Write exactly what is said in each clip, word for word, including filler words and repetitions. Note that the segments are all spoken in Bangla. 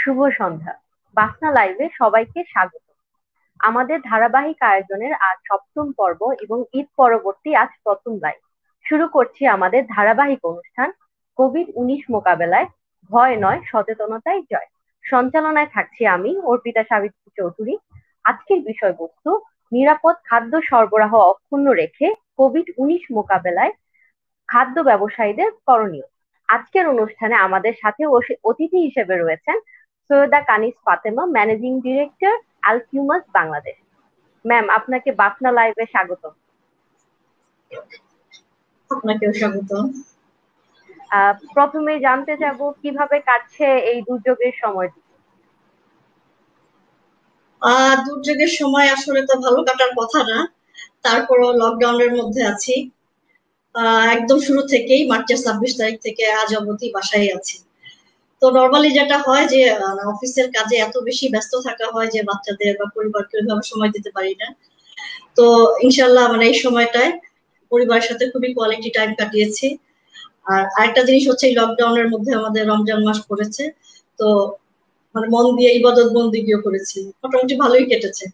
শুভ সন্ধ্যা। বাসনা লাইভে সবাইকে স্বাগত। আমাদের ধারাবাহিক আয়োজনের আজ সপ্তম পর্ব এবং ঈদ পরবর্তী আজ প্রথম লাইভ। শুরু করছি আমাদের ধারাবাহিক অনুষ্ঠান কোভিড উনিশ মোকাবেলায় ভয় নয় সচেতনতাই জয়। সঞ্চালনায় থাকছি আমি অর্পিতা সাবিত্রী চৌধুরী। আজকের বিষয়বস্তু নিরাপদ খাদ্য সরবরাহ অক্ষুণ্ণ রেখে কোভিড উনিশ মোকাবেলায় খাদ্য ব্যবসায়ীদের করণীয়। আজকের অনুষ্ঠানে আমাদের সাথে অসি- অতিথি হিসেবে রয়েছেন সৈয়দা কানিজ ফাতেমা, ম্যানেজিং ডিরেক্টর, আলকিউমাস বাংলাদেশ। ম্যাম, আপনাকে বাসনা লাইভে স্বাগত। আপনাকেও স্বাগত। আহ, প্রথমে জানতে চাব কিভাবে কাটছে এই দুর্যোগের সময়। আহ দুর্যোগের সময় আসলে তো ভালো কাটার কথা না, তারপরও লকডাউনের মধ্যে আছি। আহ একদম শুরু থেকেই মার্চের ছাব্বিশ তারিখ থেকে আজ অবধি বাসায় আছি। তো নর্মালি যেটা হয় যে অফিসের কাজে এত বেশি ব্যস্ত থাকা হয় যে বাচ্চাদের বা পরিবারকে ওইভাবে সময় দিতে পারি না। তো ইনশাল্লাহ মানে এই সময়টায় পরিবারের সাথে খুবই কোয়ালিটি টাইম কাটিয়েছি। আর আরেকটা জিনিস হচ্ছে এই লকডাউনের মধ্যে আমাদের রমজান মাস পড়েছে, তো মানে মন দিয়ে ইবাদত বন্দিগিও করেছি, মোটামুটি ভালোই কেটেছে।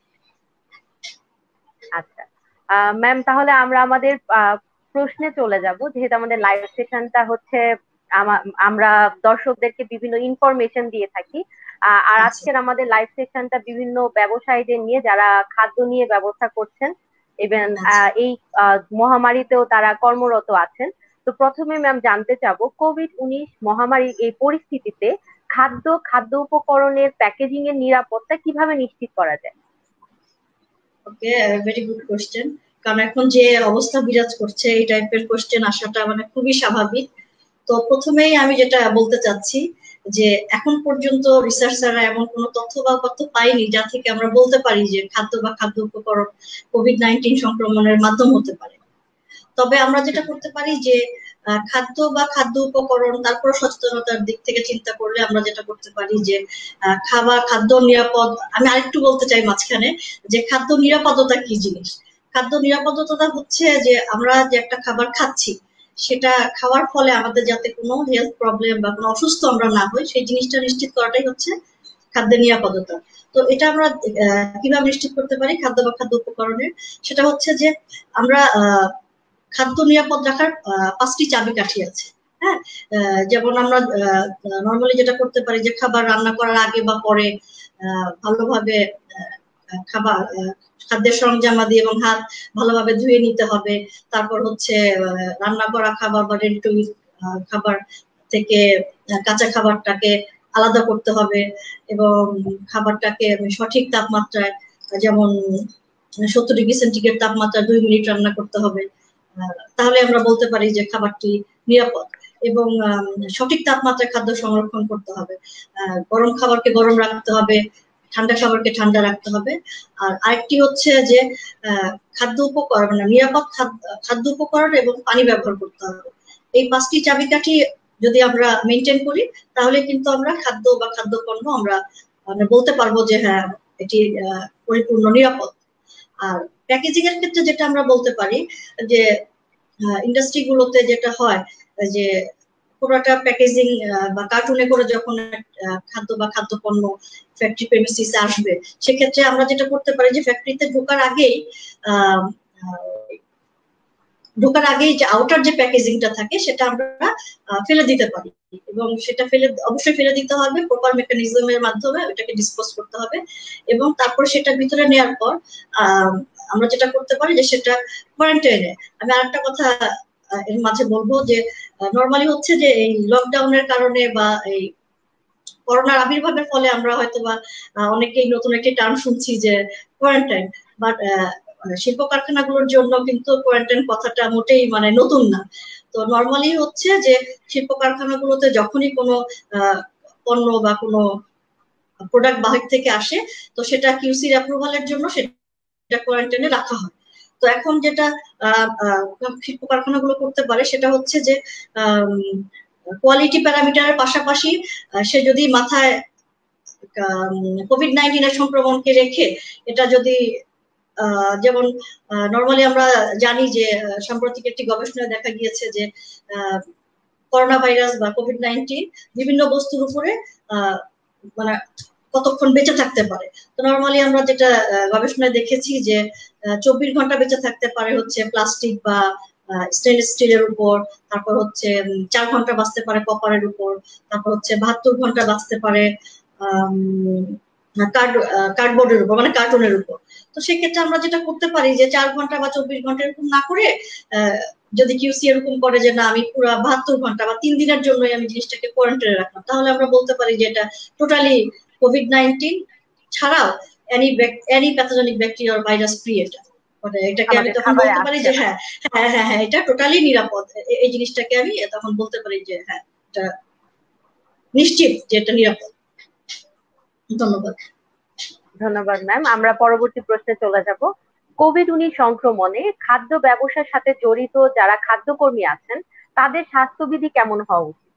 আচ্ছা ম্যাম, তাহলে আমরা আমাদের আহ, প্রশ্নে চলে যাব, যেহেতু আমাদের লাইভ সেশনটা হচ্ছে আমা- আমরা দর্শকদেরকে বিভিন্ন ইনফরমেশন দিয়ে থাকি। আহ, আর আচ্ছা আজকের আমাদের লাইভ সেশনটা বিভিন্ন ব্যবসায়ীদের নিয়ে, যারা খাদ্য নিয়ে ব্যবসা করছেন এবং আচ্ছা এই আহ, মহামারীতেও তারা কর্মরত আছেন। তো প্রথমে ম্যাম জানতে চাবো, কোভিড উনিশ মহামারীর এই পরিস্থিতিতে খাদ্য খাদ্য উপকরণের প্যাকেজিং এর নিরাপত্তা কিভাবে নিশ্চিত করা যায়? Okay, very good question. কারণ এখন যে অবস্থা বিরাজ করছে এই টাইপের কোশ্চেন আসাটা মানে খুবই স্বাভাবিক। তো প্রথমেই আমি যেটা বলতে চাচ্ছি যে এখন পর্যন্ত রিসার্চাররা এমন কোনো তথ্য বা তথ্য পাইনি যা থেকে আমরা বলতে পারি যে খাদ্য বা খাদ্য উপকরণ কোভিড নাইন্টিন সংক্রমণের মাধ্যম হতে পারে। তবে আমরা যেটা করতে পারি যে খাদ্য বা খাদ্য উপকরণ, তারপর সচেতনতার দিক থেকে চিন্তা করলে আমরা যেটা করতে পারি যে খাবার খাদ্য নিরাপদ। আমি আরেকটু বলতে চাই মাঝখানে যে খাদ্য নিরাপদতা কি জিনিস। খাদ্য নিরাপদতা হচ্ছে যে আমরা যে একটা খাবার খাচ্ছি সেটা খাওয়ার ফলে আমাদের যাতে কোনো হেলথ প্রবলেম বা কোনো অসুস্থ আমরা না হই সেই জিনিসটা নিশ্চিত করাটাই হচ্ছে খাদ্যের নিরাপদতা। তো এটা আমরা কিভাবে নিশ্চিত করতে পারি খাদ্য বা খাদ্য উপকরণের, সেটা হচ্ছে যে আমরা আহ খাদ্য নিরাপদ রাখার পাঁচটি চাবিকাঠি আছে। হ্যাঁ, যেমন আমরা নর্মালি যেটা করতে পারি যে খাবার রান্না করার আগে বা পরে ভালোভাবে খাবার খাদ্যের সরঞ্জামাদি এবং হাত ভালোভাবে ধুয়ে নিতে হবে। তারপর হচ্ছে রান্না করা খাবার বা রেডি টু ইট খাবার থেকে কাঁচা খাবারটাকে আলাদা করতে হবে এবং খাবারটাকে সঠিক তাপমাত্রায়, যেমন সত্তর ডিগ্রি সেন্টিগ্রেড তাপমাত্রায় দুই মিনিট রান্না করতে হবে। তাহলে আমরা বলতে পারি যে খাবারটি নিরাপদ। এবং সঠিক তাপমাত্রায় খাদ্য সংরক্ষণ করতে হবে। গরম খাবারকে গরম রাখতে হবে, ঠান্ডা খাবারকে ঠান্ডা রাখতে হবে। আর আরেকটি হচ্ছে যে খাদ্য উপকরণ মানে নিরাপদ খাদ্য উপকরণ এবং পানি ব্যবহার করতে হবে। এই পাঁচটি চাবিকাঠি যদি আমরা মেনটেন করি তাহলে কিন্তু আমরা খাদ্য বা খাদ্য পণ্য আমরা মানে বলতে পারবো যে হ্যাঁ এটি পরিপূর্ণ নিরাপদ। আর প্যাকেজিং এর ক্ষেত্রে যেটা আমরা বলতে পারি যে ইন্ডাস্ট্রি গুলোতে যেটা হয় যে কোনো একটা প্যাকেজিং বা কার্টুনে করে যখন খাদ্য বা খাদ্য পণ্য ফ্যাক্টরি প্রেমিসিসে আসবে, সেক্ষেত্রে আমরা যেটা করতে পারি যে ফ্যাক্টরিতে ঢোকার আগেই আহ ঢোকার আগেই যে আউটার যে প্যাকেজিংটা থাকে সেটা আমরা ফেলে দিতে পারি এবং সেটা ফেলে অবশ্যই ফেলে দিতে হবে প্রপার মেকানিজমের মাধ্যমে, ওটাকে ডিসপোজ করতে হবে। এবং তারপর সেটা ভিতরে নেওয়ার পর আহ আমরা যেটা করতে পারি যে সেটা কোয়ারেন্টাইনে। আমি আরেকটা কথা এর মাঝে বলবো যে নর্মালি হচ্ছে যে এই লকডাউনের কারণে বা এই করোনার আবির্ভাবের ফলে আমরা হয়তো বা অনেকেই নতুন একটি টার্ম শুনছি যে কোয়ারেন্টাইন, বাট শিল্প কারখানাগুলোর জন্য কিন্তু কোয়ারেন্টাইন কথাটা মোটেই মানে নতুন না। তো নর্মালি হচ্ছে যে শিল্প কারখানাগুলোতে যখনই কোনো পণ্য বা কোনো প্রোডাক্ট বাহির থেকে আসে তো সেটা কিউসির অ্যাপ্রুভালের জন্য সেটা কোয়ারেন্টাইনে রাখা হয়। তো এখন যেটা শিল্প কারখানাগুলো করতে পারে সেটা হচ্ছে যে কোয়ালিটি প্যারামিটারের পাশাপাশি সে যদি মাথায় কোভিড নাইন্টিনের সংক্রমণকে রেখে এটা যদি যেমন নর্মালি আমরা জানি যে সাম্প্রতিক একটি গবেষণায় দেখা গিয়েছে যে করোনা ভাইরাস বা কোভিড নাইন্টিন বিভিন্ন বস্তুর উপরে মানে কতক্ষণ বেঁচে থাকতে পারে। তো নর্মালি আমরা যেটা গবেষণায় দেখেছি যে চব্বিশ ঘন্টা বেঁচে থাকতে পারে হচ্ছে প্লাস্টিক বা স্টেনলেস স্টিলের উপর, তারপর হচ্ছে চার ঘন্টা বাঁচতে পারে কপারের উপর, তারপর হচ্ছে বাহাত্তর ঘন্টা বাঁচতে পারে কার্ডবোর্ডের উপর, মানে কার্টুনের উপর। তো সেক্ষেত্রে আমরা যেটা করতে পারি যে চার ঘন্টা বা চব্বিশ ঘন্টা এরকম না করে, যদি কিউসি এরকম করে যে না আমি পুরো বাহাত্তর ঘন্টা বা তিন দিনের জন্যই আমি জিনিসটাকে কোয়ারেন্টাইনে রাখলাম, তাহলে আমরা বলতে পারি যে এটা টোটালি কোভিড নাইনটিন ছাড়াও এনি এনি প্যাথোজেনিক ব্যাকটেরিয়া আর ভাইরাস ফ্রি। এটা মানে এটাকে আমি তখন বলতে পারি যে হ্যাঁ হ্যাঁ হ্যাঁ হ্যাঁ এটা টোটালি নিরাপদ। এই জিনিসটাকে আমি তখন বলতে পারি যে হ্যাঁ এটা নিশ্চিত যে এটা নিরাপদ। ধন্যবাদ। ধন্যবাদ ম্যাম। আমরা পরবর্তী প্রশ্নে চলে যাব। কোভিড উনিশ সংক্রমণে খাদ্য ব্যবসার সাথে জড়িত যারা খাদ্যকর্মী আছেন তাদের স্বাস্থ্যবিধি কেমন হওয়া উচিত?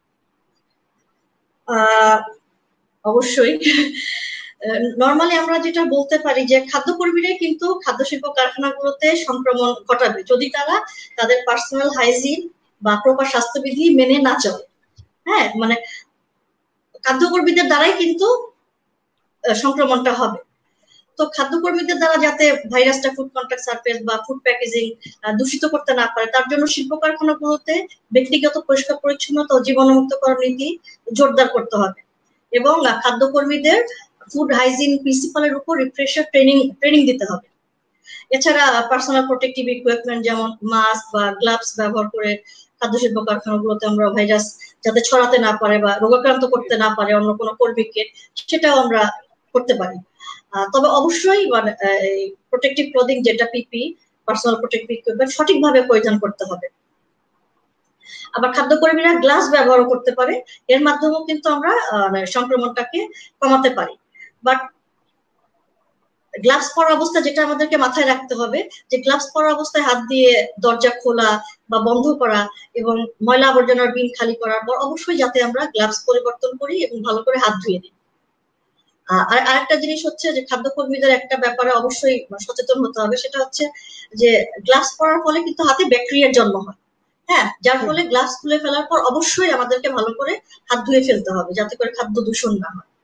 অবশ্যই নর্মালি আমরা যেটা বলতে পারি যে খাদ্যকর্মীরাই কিন্তু খাদ্য শিল্প কারখানাগুলোতে সংক্রমণ ঘটাবে যদি তারা তাদের পার্সোনাল হাইজিন বা প্রপার স্বাস্থ্যবিধি মেনে না চলে। হ্যাঁ, মানে খাদ্যকর্মীদের দ্বারাই কিন্তু সংক্রমণটা হবে। তো খাদ্যকর্মীদের দ্বারা যাতে ভাইরাসটা ফুড কন্টাক্ট সারফেস বা ফুড প্যাকেজিং দূষিত করতে না পারে তার জন্য শিল্প কারখানাগুলোতে ব্যক্তিগত পরিষ্কার পরিচ্ছন্নতা ও জীবাণুমুক্তকরণ নীতি জোরদার করতে হবে এবং খাদ্যকর্মীদের ফুড হাইজিন প্রিন্সিপালের উপর রিফ্রেশার ট্রেনিং ট্রেনিং দিতে হবে। এছাড়া পার্সোনাল প্রোটেক্টিভ ইকুইপমেন্ট যেমন মাস্ক বা গ্লাভস ব্যবহার করে খাদ্য শিল্প কারখানাগুলোতে আমরা ভাইরাস যাতে ছড়াতে না পারে বা রোগাক্রান্ত করতে না পারে অন্য কোনো কর্মীকে, সেটাও আমরা করতে পারি। তবে অবশ্যই মানে প্রোটেক্টিভ ক্লোদিং যেটা পিপি পার্সোনাল প্রোটেক্টিভ ইকুইপমেন্ট সঠিকভাবে পরিধান করতে হবে। আবার খাদ্যকর্মীরা গ্লাস ব্যবহার করতে পারে, এর মাধ্যমেও কিন্তু আমরা সংক্রমণটাকে কমাতে পারি। বাট গ্লাভস পরা অবস্থা যেটা আমাদেরকে মাথায় রাখতে হবে যে গ্লাভস পরা অবস্থায় হাত দিয়ে দরজা খোলা বা বন্ধ করা এবং ময়লা আবর্জনার বিন খালি করার পর অবশ্যই যাতে আমরা গ্লাভস পরিবর্তন করি এবং ভালো করে হাত ধুয়ে দিই। আর আরেকটা জিনিস হচ্ছে যে খাদ্যকর্মীদের একটা ব্যাপারে অবশ্যই সচেতন হতে হবে, সেটা হচ্ছে যে গ্লাভস পরার ফলে কিন্তু হাতে ব্যাকটেরিয়ার জন্ম হয়। হ্যাঁ, যার ফলে গ্লাভস খুলে ফেলার পর অবশ্যই আমাদেরকে ভালো করে হাত ধুয়ে ফেলতে হবে যাতে করে খাদ্য দূষণ না হয়।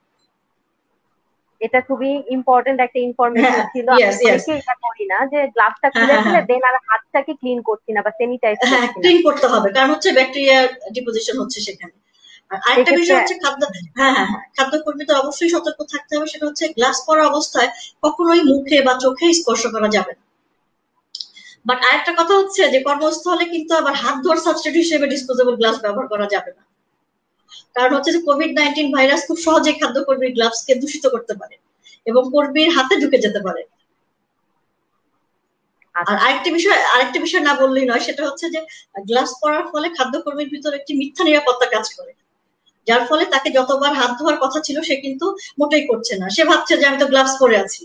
এটা খুবই ইম্পর্টেন্ট একটা ইনফরমেশন ছিল। অনেকে এটা করি না যে গ্লাভসটা খুলে ফেলে দেন আর হাতটাকে ক্লিন করছি না বা স্যানিটাইজ করছি না। ক্লিন করতে হবে কারণ হচ্ছে ব্যাকটেরিয়া ডিপোজিশন হচ্ছে সেখানে। আরেকটা বিষয় হচ্ছে খাদ্য হ্যাঁ হ্যাঁ হ্যাঁ খাদ্যকর্মীদের অবশ্যই সতর্ক থাকতে হবে, সেটা হচ্ছে গ্লাভস পরা অবস্থায় কখনোই মুখে বা চোখে স্পর্শ করা যাবে না। বাট আরেকটা কথা হচ্ছে যে কর্মস্থলে কিন্তু আবার হাত ধোয়ার সাবস্টিটিউট হিসেবে ডিসপোজেবল গ্লাভস ব্যবহার করা যাবে না, কারণ হচ্ছে যে কোভিড নাইনটিন ভাইরাস খুব সহজে খাদ্যকর্মীর গ্লাভসকে দূষিত করতে পারে এবং কর্মীর হাতে ঢুকে যেতে পারে। আর আরেকটা বিষয় আরেকটা বিষয় না বললেই নয়, সেটা হচ্ছে যে গ্লাভস পরার ফলে খাদ্যকর্মীর ভিতর একটি মিথ্যা নিরাপত্তা কাজ করে, যার ফলে তাকে যতবার হাত ধোয়ার কথা ছিল সে কিন্তু মোটেই করছে না, সে ভাবছে যে আমি তো গ্লাভস পরে আছি।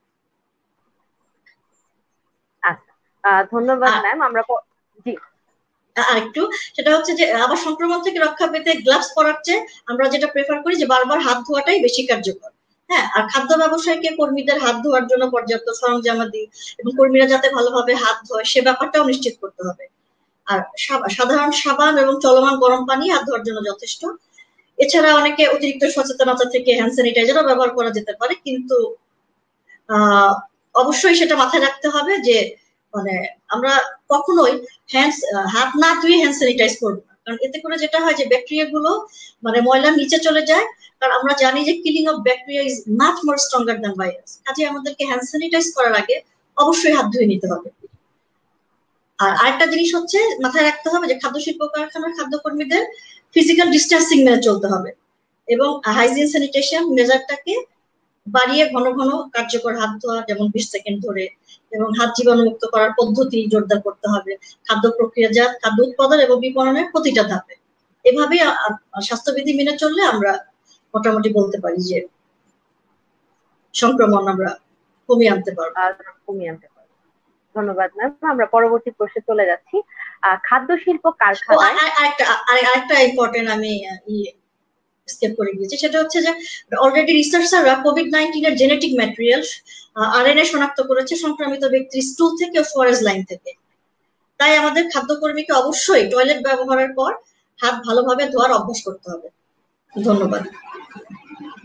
আচ্ছা, ধন্যবাদ ম্যাম। আমরা জি আরেকটু সেটা হচ্ছে যে আবার সংক্রমণ থেকে রক্ষা পেতে গ্লাভস পরার চেয়ে আমরা যেটা প্রেফার করি যে বারবার হাত ধোয়াটাই বেশি কার্যকর। হ্যাঁ, আর খাদ্য ব্যবসায়ীকে কর্মীদের হাত ধোয়ার জন্য পর্যাপ্ত সরঞ্জামাদি এবং কর্মীরা যাতে ভালোভাবে হাত ধোয় সে ব্যাপারটাও নিশ্চিত করতে হবে। আর সাধারণ সাবান এবং চলমান গরম পানি হাত ধোয়ার জন্য যথেষ্ট। এছাড়া অনেকে অতিরিক্ত সচেতনতা থেকে হ্যান্ড স্যানিটাইজারও ব্যবহার করা যেতে পারে, কিন্তু আহ অবশ্যই সেটা মাথায় রাখতে হবে যে মানে আমরা কখনোই হ্যান্ড হাত না ধুয়ে হ্যান্ড স্যানিটাইজ করবো না, কারণ এতে করে যেটা হয় যে ব্যাকটেরিয়া গুলো মানে ময়লার নিচে চলে যায়। কারণ আমরা জানি যে killing of bacteria is much more stronger than virus. কাজে আমাদেরকে হ্যান্ড স্যানিটাইজ করার আগে অবশ্যই হাত ধুয়ে নিতে হবে। আর আরেকটা জিনিস হচ্ছে মাথায় রাখতে হবে যে খাদ্য শিল্প কারখানার খাদ্যকর্মীদের ফিজিক্যাল ডিস্টেন্সিং মেনে চলতে হবে এবং হাইজিন স্যানিটেশন মেজারটাকে বাড়িয়ে ঘন ঘন কার্যকর হাত ধোয়া যেমন বিশ সেকেন্ড ধরে এবং হাত জীবাণুমুক্ত করার পদ্ধতি জোরদার করতে হবে খাদ্য প্রক্রিয়াজাত খাদ্য উৎপাদন এবং বিপণনের প্রতিটা ধাপে। এভাবেই স্বাস্থ্যবিধি মেনে চললে আমরা মোটামুটি বলতে পারি যে সংক্রমণ আমরা কমিয়ে আনতে পারবো কমিয়ে আনতে পারবো। ধন্যবাদ ম্যাম। আমরা পরবর্তী প্রশ্নে চলে যাচ্ছি। খাদ্য শিল্প কারখানায় আরেকটা আরেকটা ইম্পর্টেন্ট আমি স্কেপ করে গিয়েছি, সেটা হচ্ছে যে অলরেডি রিসার্চাররা কোভিড নাইনটিন এর জেনেটিক ম্যাটেরিয়াল আরএনএ শনাক্ত করেছে সংক্রমিত ব্যক্তির স্টুল থেকে ও ফরেজ লাইন থেকে। তাই আমাদের খাদ্যকর্মীকে অবশ্যই টয়লেট ব্যবহারের পর হাত ভালোভাবে ধোয়ার অভ্যাস করতে হবে। ধন্যবাদ।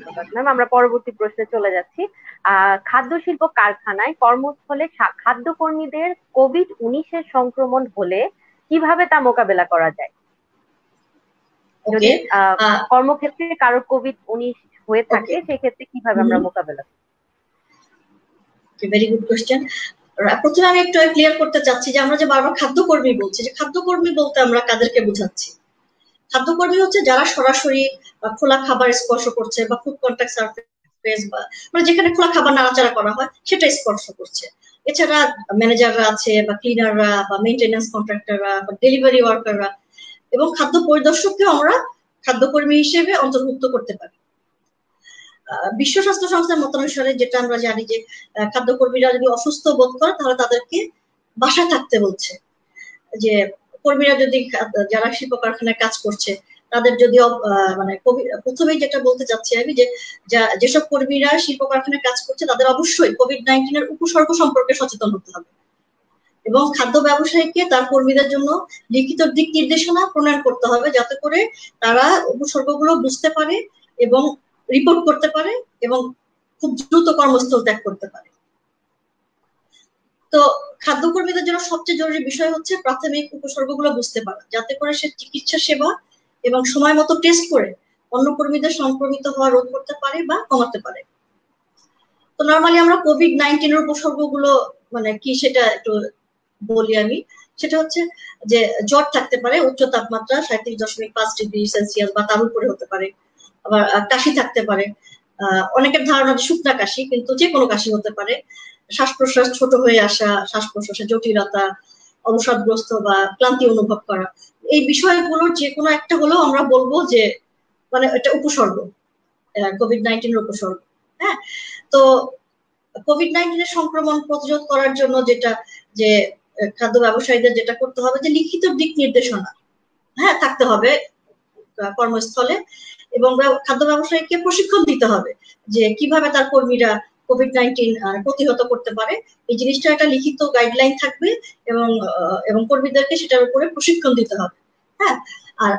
ধন্যবাদ ম্যাম। আমরা পরবর্তী প্রশ্নে চলে যাচ্ছি। আহ খাদ্য শিল্প কারখানায় কর্মস্থলে সা- খাদ্য কর্মীদের কোভিড উনিশের সংক্রমণ হলে কিভাবে তা মোকাবেলা করা যায়? যদি ওকে। আহ কর্মক্ষেত্রে কারো কোভিড উনিশ হয়ে থাকে, ওকে। সেক্ষেত্রে কিভাবে আমরা মোকাবেলা করব? Very good question. প্রথমে আমি একটু ক্লিয়ার করতে চাচ্ছি যে আমরা যে বারবার খাদ্যকর্মী বলছি, যে খাদ্যকর্মী বলতে আমরা কাদেরকে বোঝাচ্ছি? খাদ্যকর্মী হচ্ছে যারা সরাসরি খোলা খাবার স্পর্শ করছে বা ফুড কন্টাক্ট সারফেস বা মানে যেখানে খোলা খাবার নাড়াচাড়া করা হয় সেটা স্পর্শ করছে। এছাড়া ম্যানেজাররা আছে বা ক্লিনাররা বা মেইনটেনেন্স কন্ট্রাক্টররা বা ডেলিভারি ওয়ার্কাররা এবং খাদ্য পরিদর্শককেও আমরা খাদ্যকর্মী হিসেবে অন্তর্ভুক্ত করতে পারি। বিশ্ব স্বাস্থ্য সংস্থার মতানুসারে যেটা আমরা জানি যে খাদ্যকর্মীরা যদি অসুস্থ বোধ করে তাহলে তাদেরকে বাসায় থাকতে বলছে। যে কর্মীরা যদি যারা শিল্প কারখানায় কাজ করছে তাদের যদি মানে প্রথমেই যেটা বলতে চাচ্ছি আমি যে যেসব কর্মীরা শিল্প কারখানায় কাজ করছে তাদের অবশ্যই কোভিড নাইন্টিন এর উপসর্গ সম্পর্কে সচেতন হতে হবে এবং খাদ্য ব্যবসায়ীকে তার কর্মীদের জন্য লিখিত দিক নির্দেশনা প্রণয়ন করতে হবে যাতে করে তারা উপসর্গগুলো বুঝতে পারে এবং রিপোর্ট করতে পারে এবং খুব দ্রুত কর্মস্থল ত্যাগ করতে পারে। তো খাদ্যকর্মীদের জন্য সবচেয়ে জরুরি বিষয় হচ্ছে প্রাথমিক উপসর্গগুলো বুঝতে পারা, যাতে করে সে চিকিৎসা সেবা এবং সময় মতো টেস্ট করে অন্য কর্মীদের সংক্রমিত হওয়া রোধ করতে পারে বা কমাতে পারে। তো নর্মালি আমরা কোভিড নাইন্টিন এর উপসর্গগুলো মানে কি সেটা একটু বলি আমি। সেটা হচ্ছে যে জ্বর থাকতে পারে, উচ্চ তাপমাত্রা সাঁইত্রিশ দশমিক পাঁচ ডিগ্রি সেলসিয়াস বা তার উপরে হতে পারে, আবার কাশি থাকতে পারে, আহ অনেকের ধারণা যে শুকনা কাশি, কিন্তু যে কোনো কাশি হতে পারে, শ্বাস প্রশ্বাস ছোট হয়ে আসা, শ্বাস প্রশ্বাসের জটিলতা, অবসাদগ্রস্ত বা ক্লান্তি অনুভব করা, এই বিষয়গুলোর যে কোনো একটা হলেও আমরা বলবো যে মানে এটা উপসর্গ, কোভিড নাইন্টিন এর উপসর্গ। হ্যাঁ, তো কোভিড নাইন্টিন এর সংক্রমণ প্রতিরোধ করার জন্য যেটা যে খাদ্য ব্যবসায়ীদের যেটা করতে হবে যে লিখিত দিক নির্দেশনা হ্যাঁ থাকতে হবে কর্মস্থলে, এবং খাদ্য ব্যবসায়ীকে প্রশিক্ষণ দিতে হবে যে কিভাবে তার কর্মীরা কোভিড নাইন্টিন প্রতিহত করতে পারে। এই জিনিসটা একটা লিখিত গাইডলাইন থাকবে এবং এবং কর্মীদেরকে সেটার উপরে প্রশিক্ষণ দিতে হবে। হ্যাঁ, আর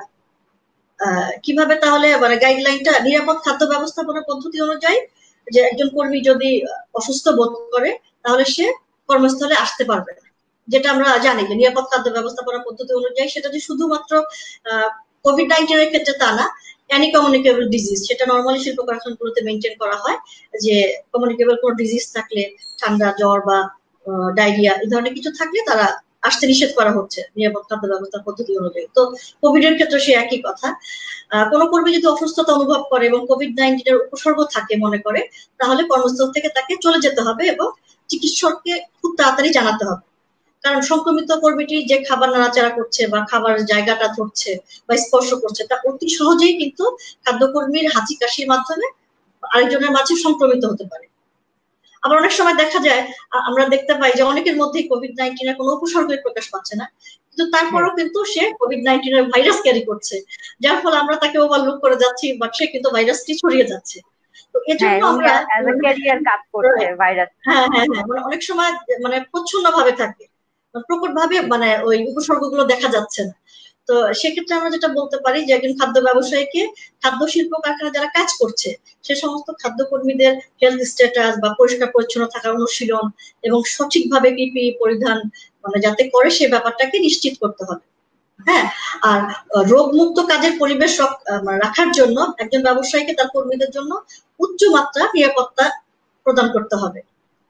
কিভাবে তাহলে মানে গাইডলাইনটা নিরাপদ খাদ্য ব্যবস্থাপনা পদ্ধতি অনুযায়ী যে একজন কর্মী যদি অসুস্থ বোধ করে তাহলে সে কর্মস্থলে আসতে পারবে না, যেটা আমরা জানি যে নিরাপদ খাদ্য ব্যবস্থাপনা পদ্ধতি অনুযায়ী সেটা যে শুধুমাত্র কোভিড নাইন্টিন এর ক্ষেত্রে তা না, অ্যানি কমিউনিকেবল ডিজিজ সেটা নর্মালি শিল্প কারখানাগুলোতে মেনটেন করা হয় যে কমিউনিকেবল কোনো ডিজিজ থাকলে, ঠান্ডা জ্বর বা ডায়রিয়া এই ধরনের কিছু থাকলে তারা আসতে নিষেধ করা হচ্ছে নিরাপদ খাদ্য ব্যবস্থা পদ্ধতি অনুযায়ী। তো কোভিড এর ক্ষেত্রে সে একই কথা। কোনো কর্মী যদি অসুস্থতা অনুভব করে এবং কোভিড নাইন্টিন এর উপসর্গ থাকে মনে করে তাহলে কর্মস্থল থেকে তাকে চলে যেতে হবে এবং চিকিৎসককে খুব তাড়াতাড়ি জানাতে হবে, কারণ সংক্রমিত কর্মীটি যে খাবার নাড়াচাড়া করছে বা খাবারের জায়গাটা ধরছে বা স্পর্শ করছে তা অতি সহজেই কিন্তু খাদ্যকর্মীর হাঁচি কাশির মাধ্যমে আরেকজনের মাঝে সংক্রমিত হতে পারে। আবার অনেক সময় দেখা যায় আমরা দেখতে পাই যে অনেকের মধ্যেই কোভিড নাইন্টিন এর কোনো উপসর্গের প্রকাশ পাচ্ছে না, কিন্তু তারপরও কিন্তু সে কোভিড নাইন্টিন এর ভাইরাস ক্যারি করছে, যার ফলে আমরা তাকে ওভারলুক করে যাচ্ছি বা সে কিন্তু ভাইরাসটি ছড়িয়ে যাচ্ছে। তো এজন্য আমরা ক্যারিয়ার কাজ করছে ভাইরাস। হ্যাঁ হ্যাঁ হ্যাঁ মানে অনেক সময় মানে প্রচ্ছন্ন ভাবে থাকে, প্রকট ভাবে মানে ওই উপসর্গগুলো দেখা যাচ্ছে না। তো সেক্ষেত্রে আমরা যেটা বলতে পারি যে একজন খাদ্য ব্যবসায়ীকে খাদ্য শিল্প কারখানা যারা কাজ করছে সে সমস্ত খাদ্য কর্মীদের হেলথ স্ট্যাটাস বা পরিষ্কার পরিচ্ছন্ন থাকার অনুশীলন এবং সঠিকভাবে পিপি পরিধান মানে যাতে করে সে ব্যাপারটাকে নিশ্চিত করতে হবে। হ্যাঁ, আর রোগমুক্ত কাজের পরিবেশ রাখার জন্য একজন ব্যবসায়ীকে তার কর্মীদের জন্য উচ্চ মাত্রা নিরাপত্তা প্রদান করতে হবে।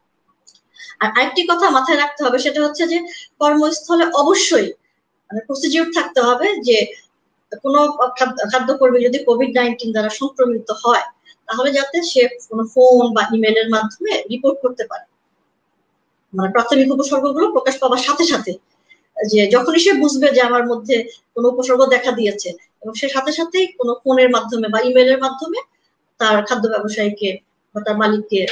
আর আরেকটি কথা মাথায় রাখতে হবে সেটা হচ্ছে যে কর্মস্থলে অবশ্যই মানে প্রসিডিউর থাকতে হবে যে কোনো খাদ্যকর্মী যদি কোভিড নাইন্টিন দ্বারা সংক্রমিত হয় তাহলে যাতে সে কোনো ফোন বা ইমেলের মাধ্যমে রিপোর্ট করতে পারে, মানে প্রাথমিক উপসর্গগুলো প্রকাশ পাওয়ার সাথে সাথে, যে যখনই সে বুঝবে যে আমার মধ্যে কোনো উপসর্গ দেখা দিয়েছে এবং সে সাথে সাথেই কোনো ফোনের মাধ্যমে বা ইমেলের মাধ্যমে তার খাদ্য ব্যবসায়ীকে বা তার মালিককে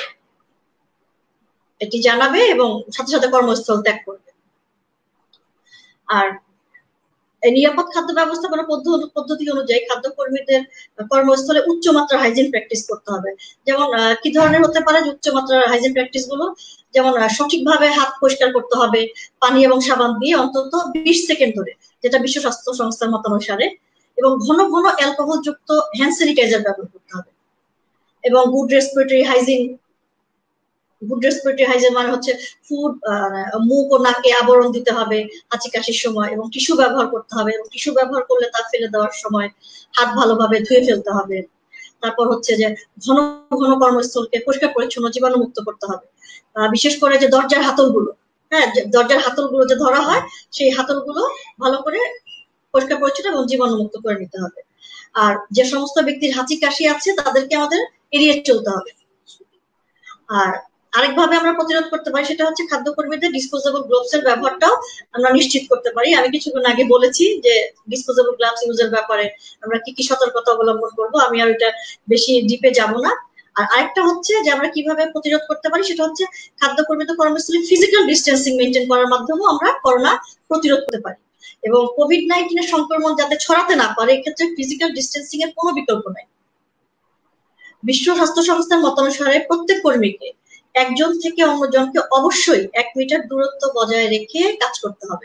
এটি জানাবে এবং সাথে সাথে কর্মস্থল ত্যাগ করবে। আর নিরাপদ খাদ্য ব্যবস্থাপনা পদ্ধতি অনুযায়ী খাদ্য কর্মীদের কর্মস্থলে উচ্চমাত্রা হাইজিন প্র্যাকটিস করতে হবে। যেমন কি ধরনের হতে পারে উচ্চমাত্রার হাইজিন প্র্যাকটিস গুলো, যেমন সঠিকভাবে হাত পরিষ্কার করতে হবে পানি এবং সাবান দিয়ে অন্তত বিশ সেকেন্ড ধরে, যেটা বিশ্ব স্বাস্থ্য সংস্থার মতানুসারে, এবং ঘন ঘন অ্যালকোহল যুক্ত হ্যান্ড স্যানিটাইজার ব্যবহার করতে হবে। এবং good respiratory hygiene. Good respiratory hygiene মানে হচ্ছে ফুড মুখ ও নাকে আবরণ দিতে হবে হাঁচি কাশির সময়, এবং টিস্যু ব্যবহার করতে হবে, এবং টিস্যু ব্যবহার করলে তা ফেলে দেওয়ার সময় হাত ভালোভাবে ধুয়ে ফেলতে হবে। তারপর হচ্ছে যে ঘন ঘন কর্মস্থলকে পরিষ্কার পরিচ্ছন্ন জীবাণুমুক্ত করতে হবে। বিশেষ করে যে দরজার হাতলগুলো, হ্যাঁ দরজার হাতলগুলো যে ধরা হয় সেই হাতলগুলো ভালো করে পরিষ্কার পরিচ্ছন্ন এবং জীবাণুমুক্ত করে নিতে হবে। আর যে সমস্ত ব্যক্তির হাঁচি কাশি আছে তাদেরকে আমাদের এড়িয়ে চলতে হবে। আর আরেকভাবে আমরা প্রতিরোধ করতে পারি সেটা হচ্ছে খাদ্যকর্মীদের ডিসপোজেবল গ্লোভস এর ব্যবহারটাও আমরা নিশ্চিত করতে পারি। আমি কিছুক্ষণ আগে বলেছি যে ডিসপোজেবল গ্লাভস ইউজের ব্যাপারে আমরা কি কি সতর্কতা অবলম্বন করব, আমি আর ওইটা বেশি ডিপে যাব না। আর আরেকটা হচ্ছে যে আমরা কিভাবে প্রতিরোধ করতে পারি সেটা হচ্ছে খাদ্যকর্মীদের কর্মস্থলে ফিজিক্যাল ডিস্টেন্সিং মেনটেন করার মাধ্যমেও আমরা করোনা প্রতিরোধ করতে পারি। এবং কোভিড নাইন্টিন এর সংক্রমণ যাতে ছড়াতে না পারে এক্ষেত্রে ফিজিক্যাল ডিস্টেন্সিং এর কোনো বিকল্প নাই। বিশ্ব স্বাস্থ্য সংস্থার মতানুসারে প্রত্যেক কর্মীকে একজন থেকে অন্যজনকে অবশ্যই এক মিটার দূরত্ব বজায় রেখে কাজ করতে হবে।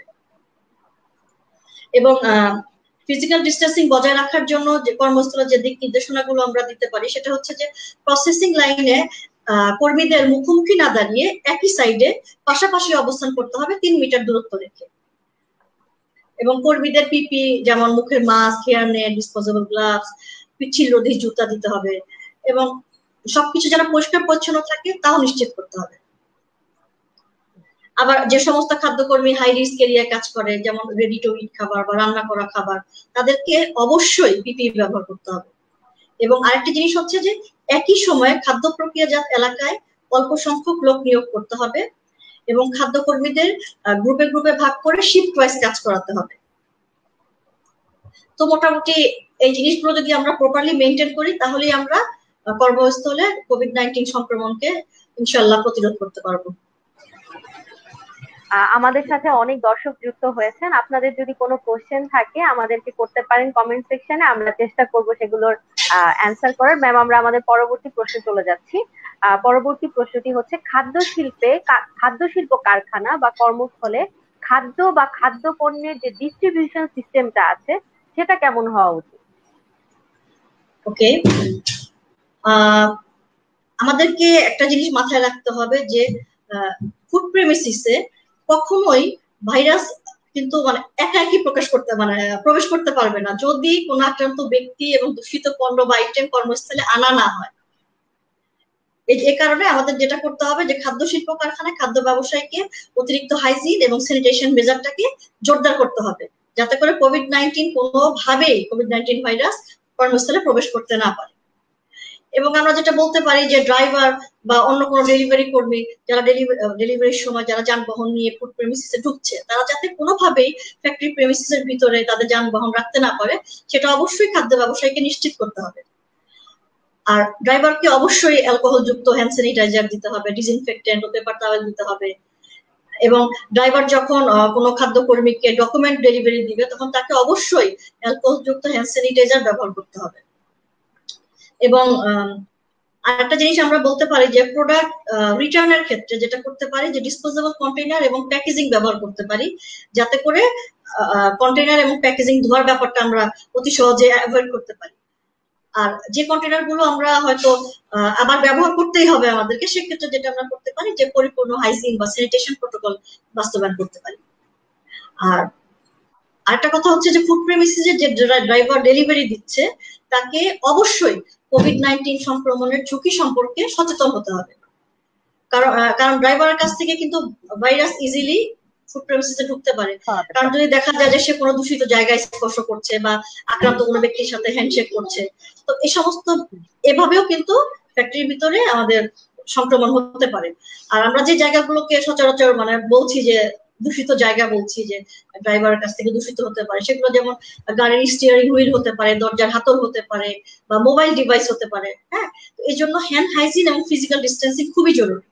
এবং ফিজিক্যাল ডিস্টেন্সিং বজায় রাখার জন্য যে কর্মস্থলে যে দিক নির্দেশনাগুলো আমরা দিতে পারি সেটা হচ্ছে যে প্রসেসিং লাইনে কর্মীদের মুখোমুখি না দাঁড়িয়ে একই সাইডে পাশাপাশি অবস্থান করতে হবে তিন মিটার দূরত্ব রেখে। এবং কর্মীদের পিপি যেমন মুখের mask, hair net, disposable gloves, পিচ্ছিল রোধী জুতা দিতে হবে, এবং সবকিছু যেন পরিষ্কার পরিচ্ছন্ন থাকে তাও নিশ্চিত করতে হবে। আবার যে সমস্ত খাদ্যকর্মী হাই রিস্ক এরিয়ায় কাজ করে যেমন রেডি টু ইট খাবার বা রান্না করা খাবার, তাদেরকে অবশ্যই পিপি ব্যবহার করতে হবে। এবং আরেকটা জিনিস হচ্ছে যে একই সময়ে খাদ্য প্রক্রিয়াজাত এলাকায় অল্প সংখ্যক লোক নিয়োগ করতে হবে এবং খাদ্যকর্মীদের গ্রুপে গ্রুপে ভাগ করে শিফট ওয়াইজ কাজ করাতে হবে। তো মোটামুটি এই জিনিসগুলো যদি আমরা প্রপারলি মেনটেন করি তাহলেই আমরা কর্মস্থলে কোভিড নাইন্টিন সংক্রমণকে ইনশাআল্লাহ প্রতিরোধ করতে পারবো। আমাদের সাথে অনেক দর্শক যুক্ত হয়েছেন, আপনাদের যদি কোনো কোশ্চেন থাকে আমাদেরকে করতে পারেন কমেন্ট সেকশনে, আমরা চেষ্টা করব সেগুলোর অ্যান্সার করার। ম্যাম, আমরা আমাদের পরবর্তী প্রশ্নে চলে যাচ্ছি। পরবর্তী প্রশ্নটি হচ্ছে খাদ্য শিল্পে খাদ্য শিল্প কারখানা বা কর্মস্থলে খাদ্য বা খাদ্য পণ্যের যে ডিস্ট্রিবিউশন সিস্টেমটা আছে সেটা কেমন হওয়া উচিত? ওকে, আমাদেরকে একটা জিনিস মাথায় রাখতে হবে যে ফুড প্রেমিসিসে কখনোই ভাইরাস কিন্তু মানে একা একই প্রকাশ করতে মানে প্রবেশ করতে পারবে না যদি কোনো আক্রান্ত ব্যক্তি এবং দূষিত পণ্য বা আইটেম কর্মস্থলে আনা না হয়। এই কারণে আমাদের যেটা করতে হবে যে খাদ্য শিল্প কারখানায় খাদ্য ব্যবসায়ীকে অতিরিক্ত হাইজিন এবং স্যানিটেশন মেজারটাকে জোরদার করতে হবে যাতে করে কোভিড নাইন্টিন কোনোভাবেই কোভিড নাইন্টিন ভাইরাস কর্মস্থলে প্রবেশ করতে না পারে। এবং আমরা যেটা বলতে পারি যে ড্রাইভার বা অন্য কোনো ডেলিভারি কর্মী যারা ডেলিভারির সময় যারা যানবাহন নিয়ে ফুড প্রেমিসিসে ঢুকছে তারা যাতে কোনোভাবেই ফ্যাক্টরি প্রেমিসিসের ভিতরে তাদের যানবাহন রাখতে না পারে সেটা অবশ্যই খাদ্য ব্যবসায়ীকে নিশ্চিত করতে হবে। আর ড্রাইভারকে অবশ্যই অ্যালকোহল যুক্ত হ্যান্ড স্যানিটাইজার দিতে হবে, ডিসইনফেক্টেন্ট ও পেপার টাওয়েল দিতে হবে। এবং ড্রাইভার যখন কোনো খাদ্য কর্মীকে ডকুমেন্ট ডেলিভারি দিবে তখন তাকে অবশ্যই অ্যালকোহল যুক্ত হ্যান্ড স্যানিটাইজার ব্যবহার করতে হবে। এবং আরেকটা জিনিস আমরা বলতে পারি যে প্রোডাক্ট রিটার্নের ক্ষেত্রে যেটা করতে পারি যে ডিসপোজেবল কন্টেইনার এবং প্যাকেজিং ব্যবহার করতে পারি যাতে করে কন্টেইনার এবং প্যাকেজিং ধোয়ার ব্যাপারটা আমরা অতি সহজে অ্যাভয়েড করতে পারি। আর যে কন্টেইনার গুলো আমরা হয়তো আবার ব্যবহার করতেই হবে আমাদেরকে সেক্ষেত্রে যেটা আমরা করতে পারি যে পরিপূর্ণ হাইজিন বা স্যানিটেশন প্রোটোকল বাস্তবায়ন করতে পারি। আর আরেকটা কথা হচ্ছে যে ফুড প্রেমিসিসে যে ড্রাইভার ডেলিভারি দিচ্ছে তাকে অবশ্যই কোভিড নাইন্টিন সংক্রমণের ঝুঁকি সম্পর্কে সচেতন হতে হবে, কারণ কারণ ড্রাইভারের কাছ থেকে কিন্তু ভাইরাস ইজিলি ফুড প্রেমিসিসে ঢুকতে পারে। কারণ যদি দেখা যায় যে সে কোনো দূষিত জায়গায় স্পর্শ করছে বা আক্রান্ত কোনো ব্যক্তির সাথে হ্যান্ডশেক করছে, তো এই সমস্ত এভাবেও কিন্তু ফ্যাক্টরির ভিতরে আমাদের সংক্রমণ হতে পারে। আর আমরা যে জায়গাগুলোকে সচরাচর মানে বলছি যে দূষিত জায়গা বলছি যে ড্রাইভারের কাছ থেকে দূষিত হতে পারে সেগুলো যেমন গাড়ির স্টিয়ারিং হুইল হতে পারে, দরজার হাতল হতে পারে বা মোবাইল ডিভাইস হতে পারে। হ্যাঁ, এই জন্য হ্যান্ড হাইজিন এবং ফিজিক্যাল ডিস্টেন্সিং খুবই জরুরি।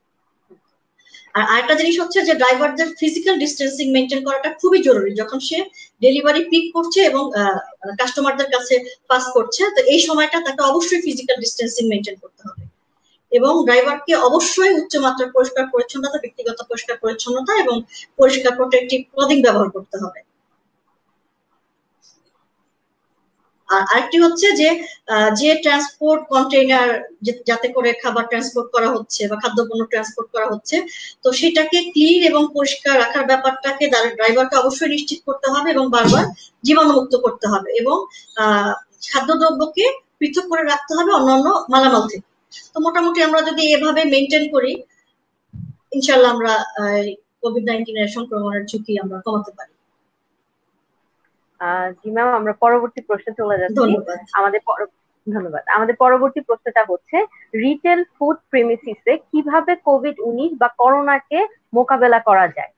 আর আরেকটা জিনিস হচ্ছে যে ড্রাইভারদের ফিজিক্যাল ডিস্টেন্সিং মেনটেন করাটা খুবই জরুরি যখন সে ডেলিভারি পিক করছে এবং কাস্টমারদের কাছে পাস করছে, তো এই সময়টা তাকে অবশ্যই ফিজিক্যাল ডিস্টেন্সিং মেনটেন করতে হবে। এবং ড্রাইভারকে অবশ্যই উচ্চমাত্রার পরিষ্কার পরিচ্ছন্নতা, ব্যক্তিগত পরিষ্কার পরিচ্ছন্নতা এবং পরিষ্কার প্রোটেক্টিভ ক্লদিং ব্যবহার করতে হবে। আর আরেকটি হচ্ছে যে যে ট্রান্সপোর্ট কন্টেইনার যাতে করে খাবার ট্রান্সপোর্ট করা হচ্ছে বা খাদ্যপণ্য ট্রান্সপোর্ট করা হচ্ছে, তো সেটাকে ক্লিন এবং পরিষ্কার রাখার ব্যাপারটাকে ড্রাইভারকে অবশ্যই নিশ্চিত করতে হবে এবং বারবার জীবাণুমুক্ত করতে হবে এবং খাদ্যদ্রব্যকে পৃথক করে রাখতে হবে অন্যান্য মালামাল থেকে। তো মোটামুটি আমরা যদি এভাবে মেনটেন করি, ইনশাল্লাহ আমরা কোভিড নাইনটিন এর সংক্রমণের ঝুঁকি আমরা কমাতে পারি। জি ম্যাম, আমরা পরবর্তী প্রশ্নে চলে যাচ্ছি। ধন্যবাদ। আমাদের ধন্যবাদ আমাদের পরবর্তী প্রশ্নটা হচ্ছে, রিটেল ফুড প্রেমিসিসে কিভাবে কোভিড উনিশ বা করোনাকে মোকাবেলা করা যায়?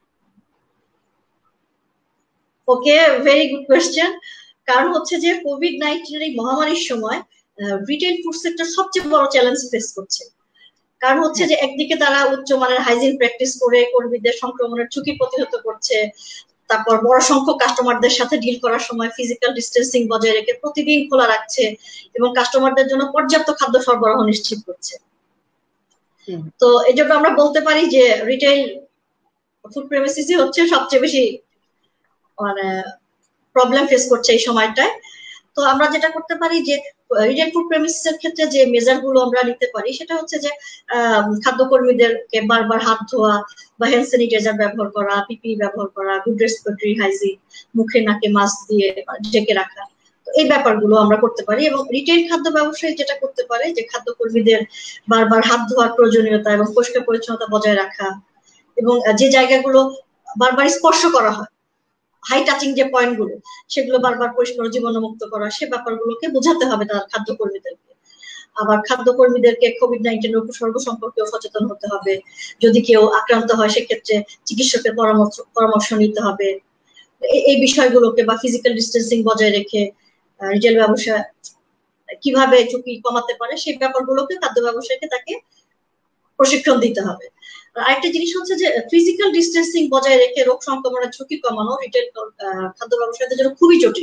Okay, very good question. কারণ হচ্ছে যে কোভিড নাইনটিন এর এই মহামারীর সময় রিটেল ফুড সেক্টর সবচেয়ে বড় চ্যালেঞ্জ ফেস করছে। কারণ হচ্ছে যে একদিকে তারা উচ্চমানের হাইজিন প্র্যাকটিস করে কর্মীদের সংক্রমণের ঝুঁকি প্রতিহত করছে, তারপর বড় সংখ্যক কাস্টমারদের সাথে ডিল করার সময় ফিজিক্যাল ডিস্টেন্সিং বজায় রেখে প্রতিদিন খোলা রাখছে এবং কাস্টমারদের জন্য পর্যাপ্ত খাদ্য সরবরাহ নিশ্চিত করছে। তো এই জন্য আমরা বলতে পারি যে রিটেল ফুড প্রেমিসিসই হচ্ছে সবচেয়ে বেশি মানে প্রবলেম ফেস করছে এই সময়টায়। তো আমরা যেটা করতে পারি যে রিটেল ফুড প্রেমিসিসের ক্ষেত্রে যে মেজার গুলো আমরা নিতে পারি সেটা হচ্ছে যে খাদ্যকর্মীদেরকে বারবার হাত ধোয়া বা হ্যান্ড স্যানিটাইজার ব্যবহার করা, পিপি ব্যবহার করা, গুড রেসপিরেটরি হাইজিন, মুখে নাকে মাস্ক দিয়ে ঢেকে রাখা, এই ব্যাপারগুলো আমরা করতে পারি। এবং রিটেল খাদ্য ব্যবসায়ী যেটা করতে পারে যে খাদ্যকর্মীদের বারবার হাত ধোয়ার প্রয়োজনীয়তা এবং পরিষ্কার পরিচ্ছন্নতা বজায় রাখা এবং যে জায়গাগুলো বারবার স্পর্শ করা হয়, হাই টাচিং যে পয়েন্ট গুলো, সেগুলো বারবার পরিষ্কার জীবাণুমুক্ত করা, সে ব্যাপারগুলোকে বোঝাতে হবে তার খাদ্যকর্মীদেরকে। আবার খাদ্যকর্মীদেরকে কোভিড নাইনটিন এর উপসর্গ সম্পর্কেও সচেতন হতে হবে। যদি কেউ আক্রান্ত হয় সেক্ষেত্রে চিকিৎসকের পরামর্শ পরামর্শ নিতে হবে। এই বিষয়গুলোকে বা ফিজিক্যাল ডিস্টেন্সিং বজায় রেখে রিটেল ব্যবসা কিভাবে ঝুঁকি কমাতে পারে সেই ব্যাপারগুলোকে খাদ্য ব্যবসায়ীকে তাকে প্রশিক্ষণ দিতে হবে। আরেকটা জিনিস হচ্ছে যে ফিজিক্যাল ডিস্টেন্সিং বজায় রেখে রোগ সংক্রমণের ঝুঁকি কমানো রিটেল খাদ্য ব্যবসায়ীদের জন্য খুবই জটিল।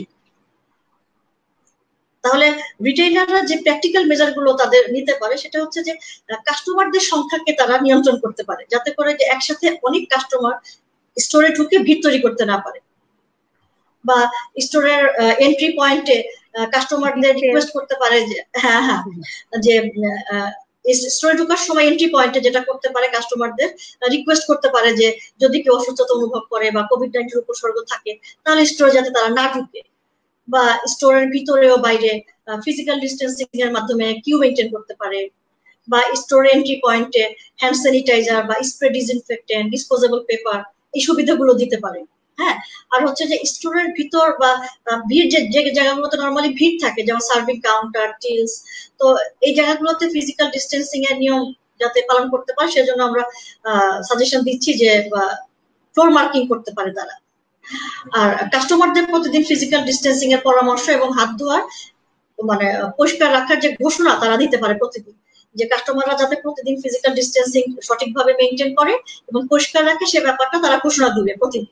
তাহলে রিটেইলাররা যে প্র্যাকটিক্যাল মেজার গুলো তাদের নিতে পারে সেটা হচ্ছে যে কাস্টমারদের সংখ্যাকে তারা নিয়ন্ত্রণ করতে পারে, যাতে করে যে একসাথে অনেক কাস্টমার স্টোরে ঢুকে ভিড় তৈরি করতে না পারে, বা স্টোরের এন্ট্রি পয়েন্টে কাস্টমারদের রিকোয়েস্ট করতে পারে যে হ্যাঁ হ্যাঁ যে স্টোরে ঢোকার সময় এন্ট্রি পয়েন্টে যেটা করতে পারে কাস্টমারদের রিকোয়েস্ট করতে পারে যে যদি কেউ অসুস্থতা অনুভব করে বা কোভিড নাইনটিন উপসর্গ থাকে তাহলে স্টোরে যাতে তারা না ঢুকে, বা স্টোরের ভিতরেও বাইরে ফিজিক্যাল ডিস্টেন্সিং এর মাধ্যমে কিউ মেইনটেইন করতে পারে, বা স্টোর এন্ট্রি পয়েন্টে হ্যান্ড স্যানিটাইজার বা স্প্রে ডিসইনফেক্টেন্ট, ডিসপোজেবল পেপার এই সুবিধাগুলো দিতে পারে। হ্যাঁ, আর হচ্ছে যে স্টোরের ভিতর বা ভিড় যে জায়গাগুলোতে নরমালি ভিড় থাকে যেমন সার্ভিং কাউন্টার, টিলস, তো এই জায়গাগুলোতে ফিজিক্যাল ডিস্টেন্সিং এর নিয়ম যাতে পালন করতে পারে সেজন্য আমরা সাজেশন দিচ্ছি যে ফ্লোর মার্কিং করতে পারে তারা। আর কাস্টমারদের প্রতিদিন ফিজিক্যাল ডিস্টেন্সিং এর পরামর্শ এবং হাত ধোয়ার মানে পরিষ্কার রাখার যে ঘোষণা তারা দিতে পারে প্রতিদিন, যে কাস্টমাররা যাতে প্রতিদিন ফিজিক্যাল ডিস্টেন্সিং সঠিকভাবে মেইনটেইন করে এবং পরিষ্কার রাখে সে ব্যাপারটা তারা ঘোষণা দিবে প্রতিদিন।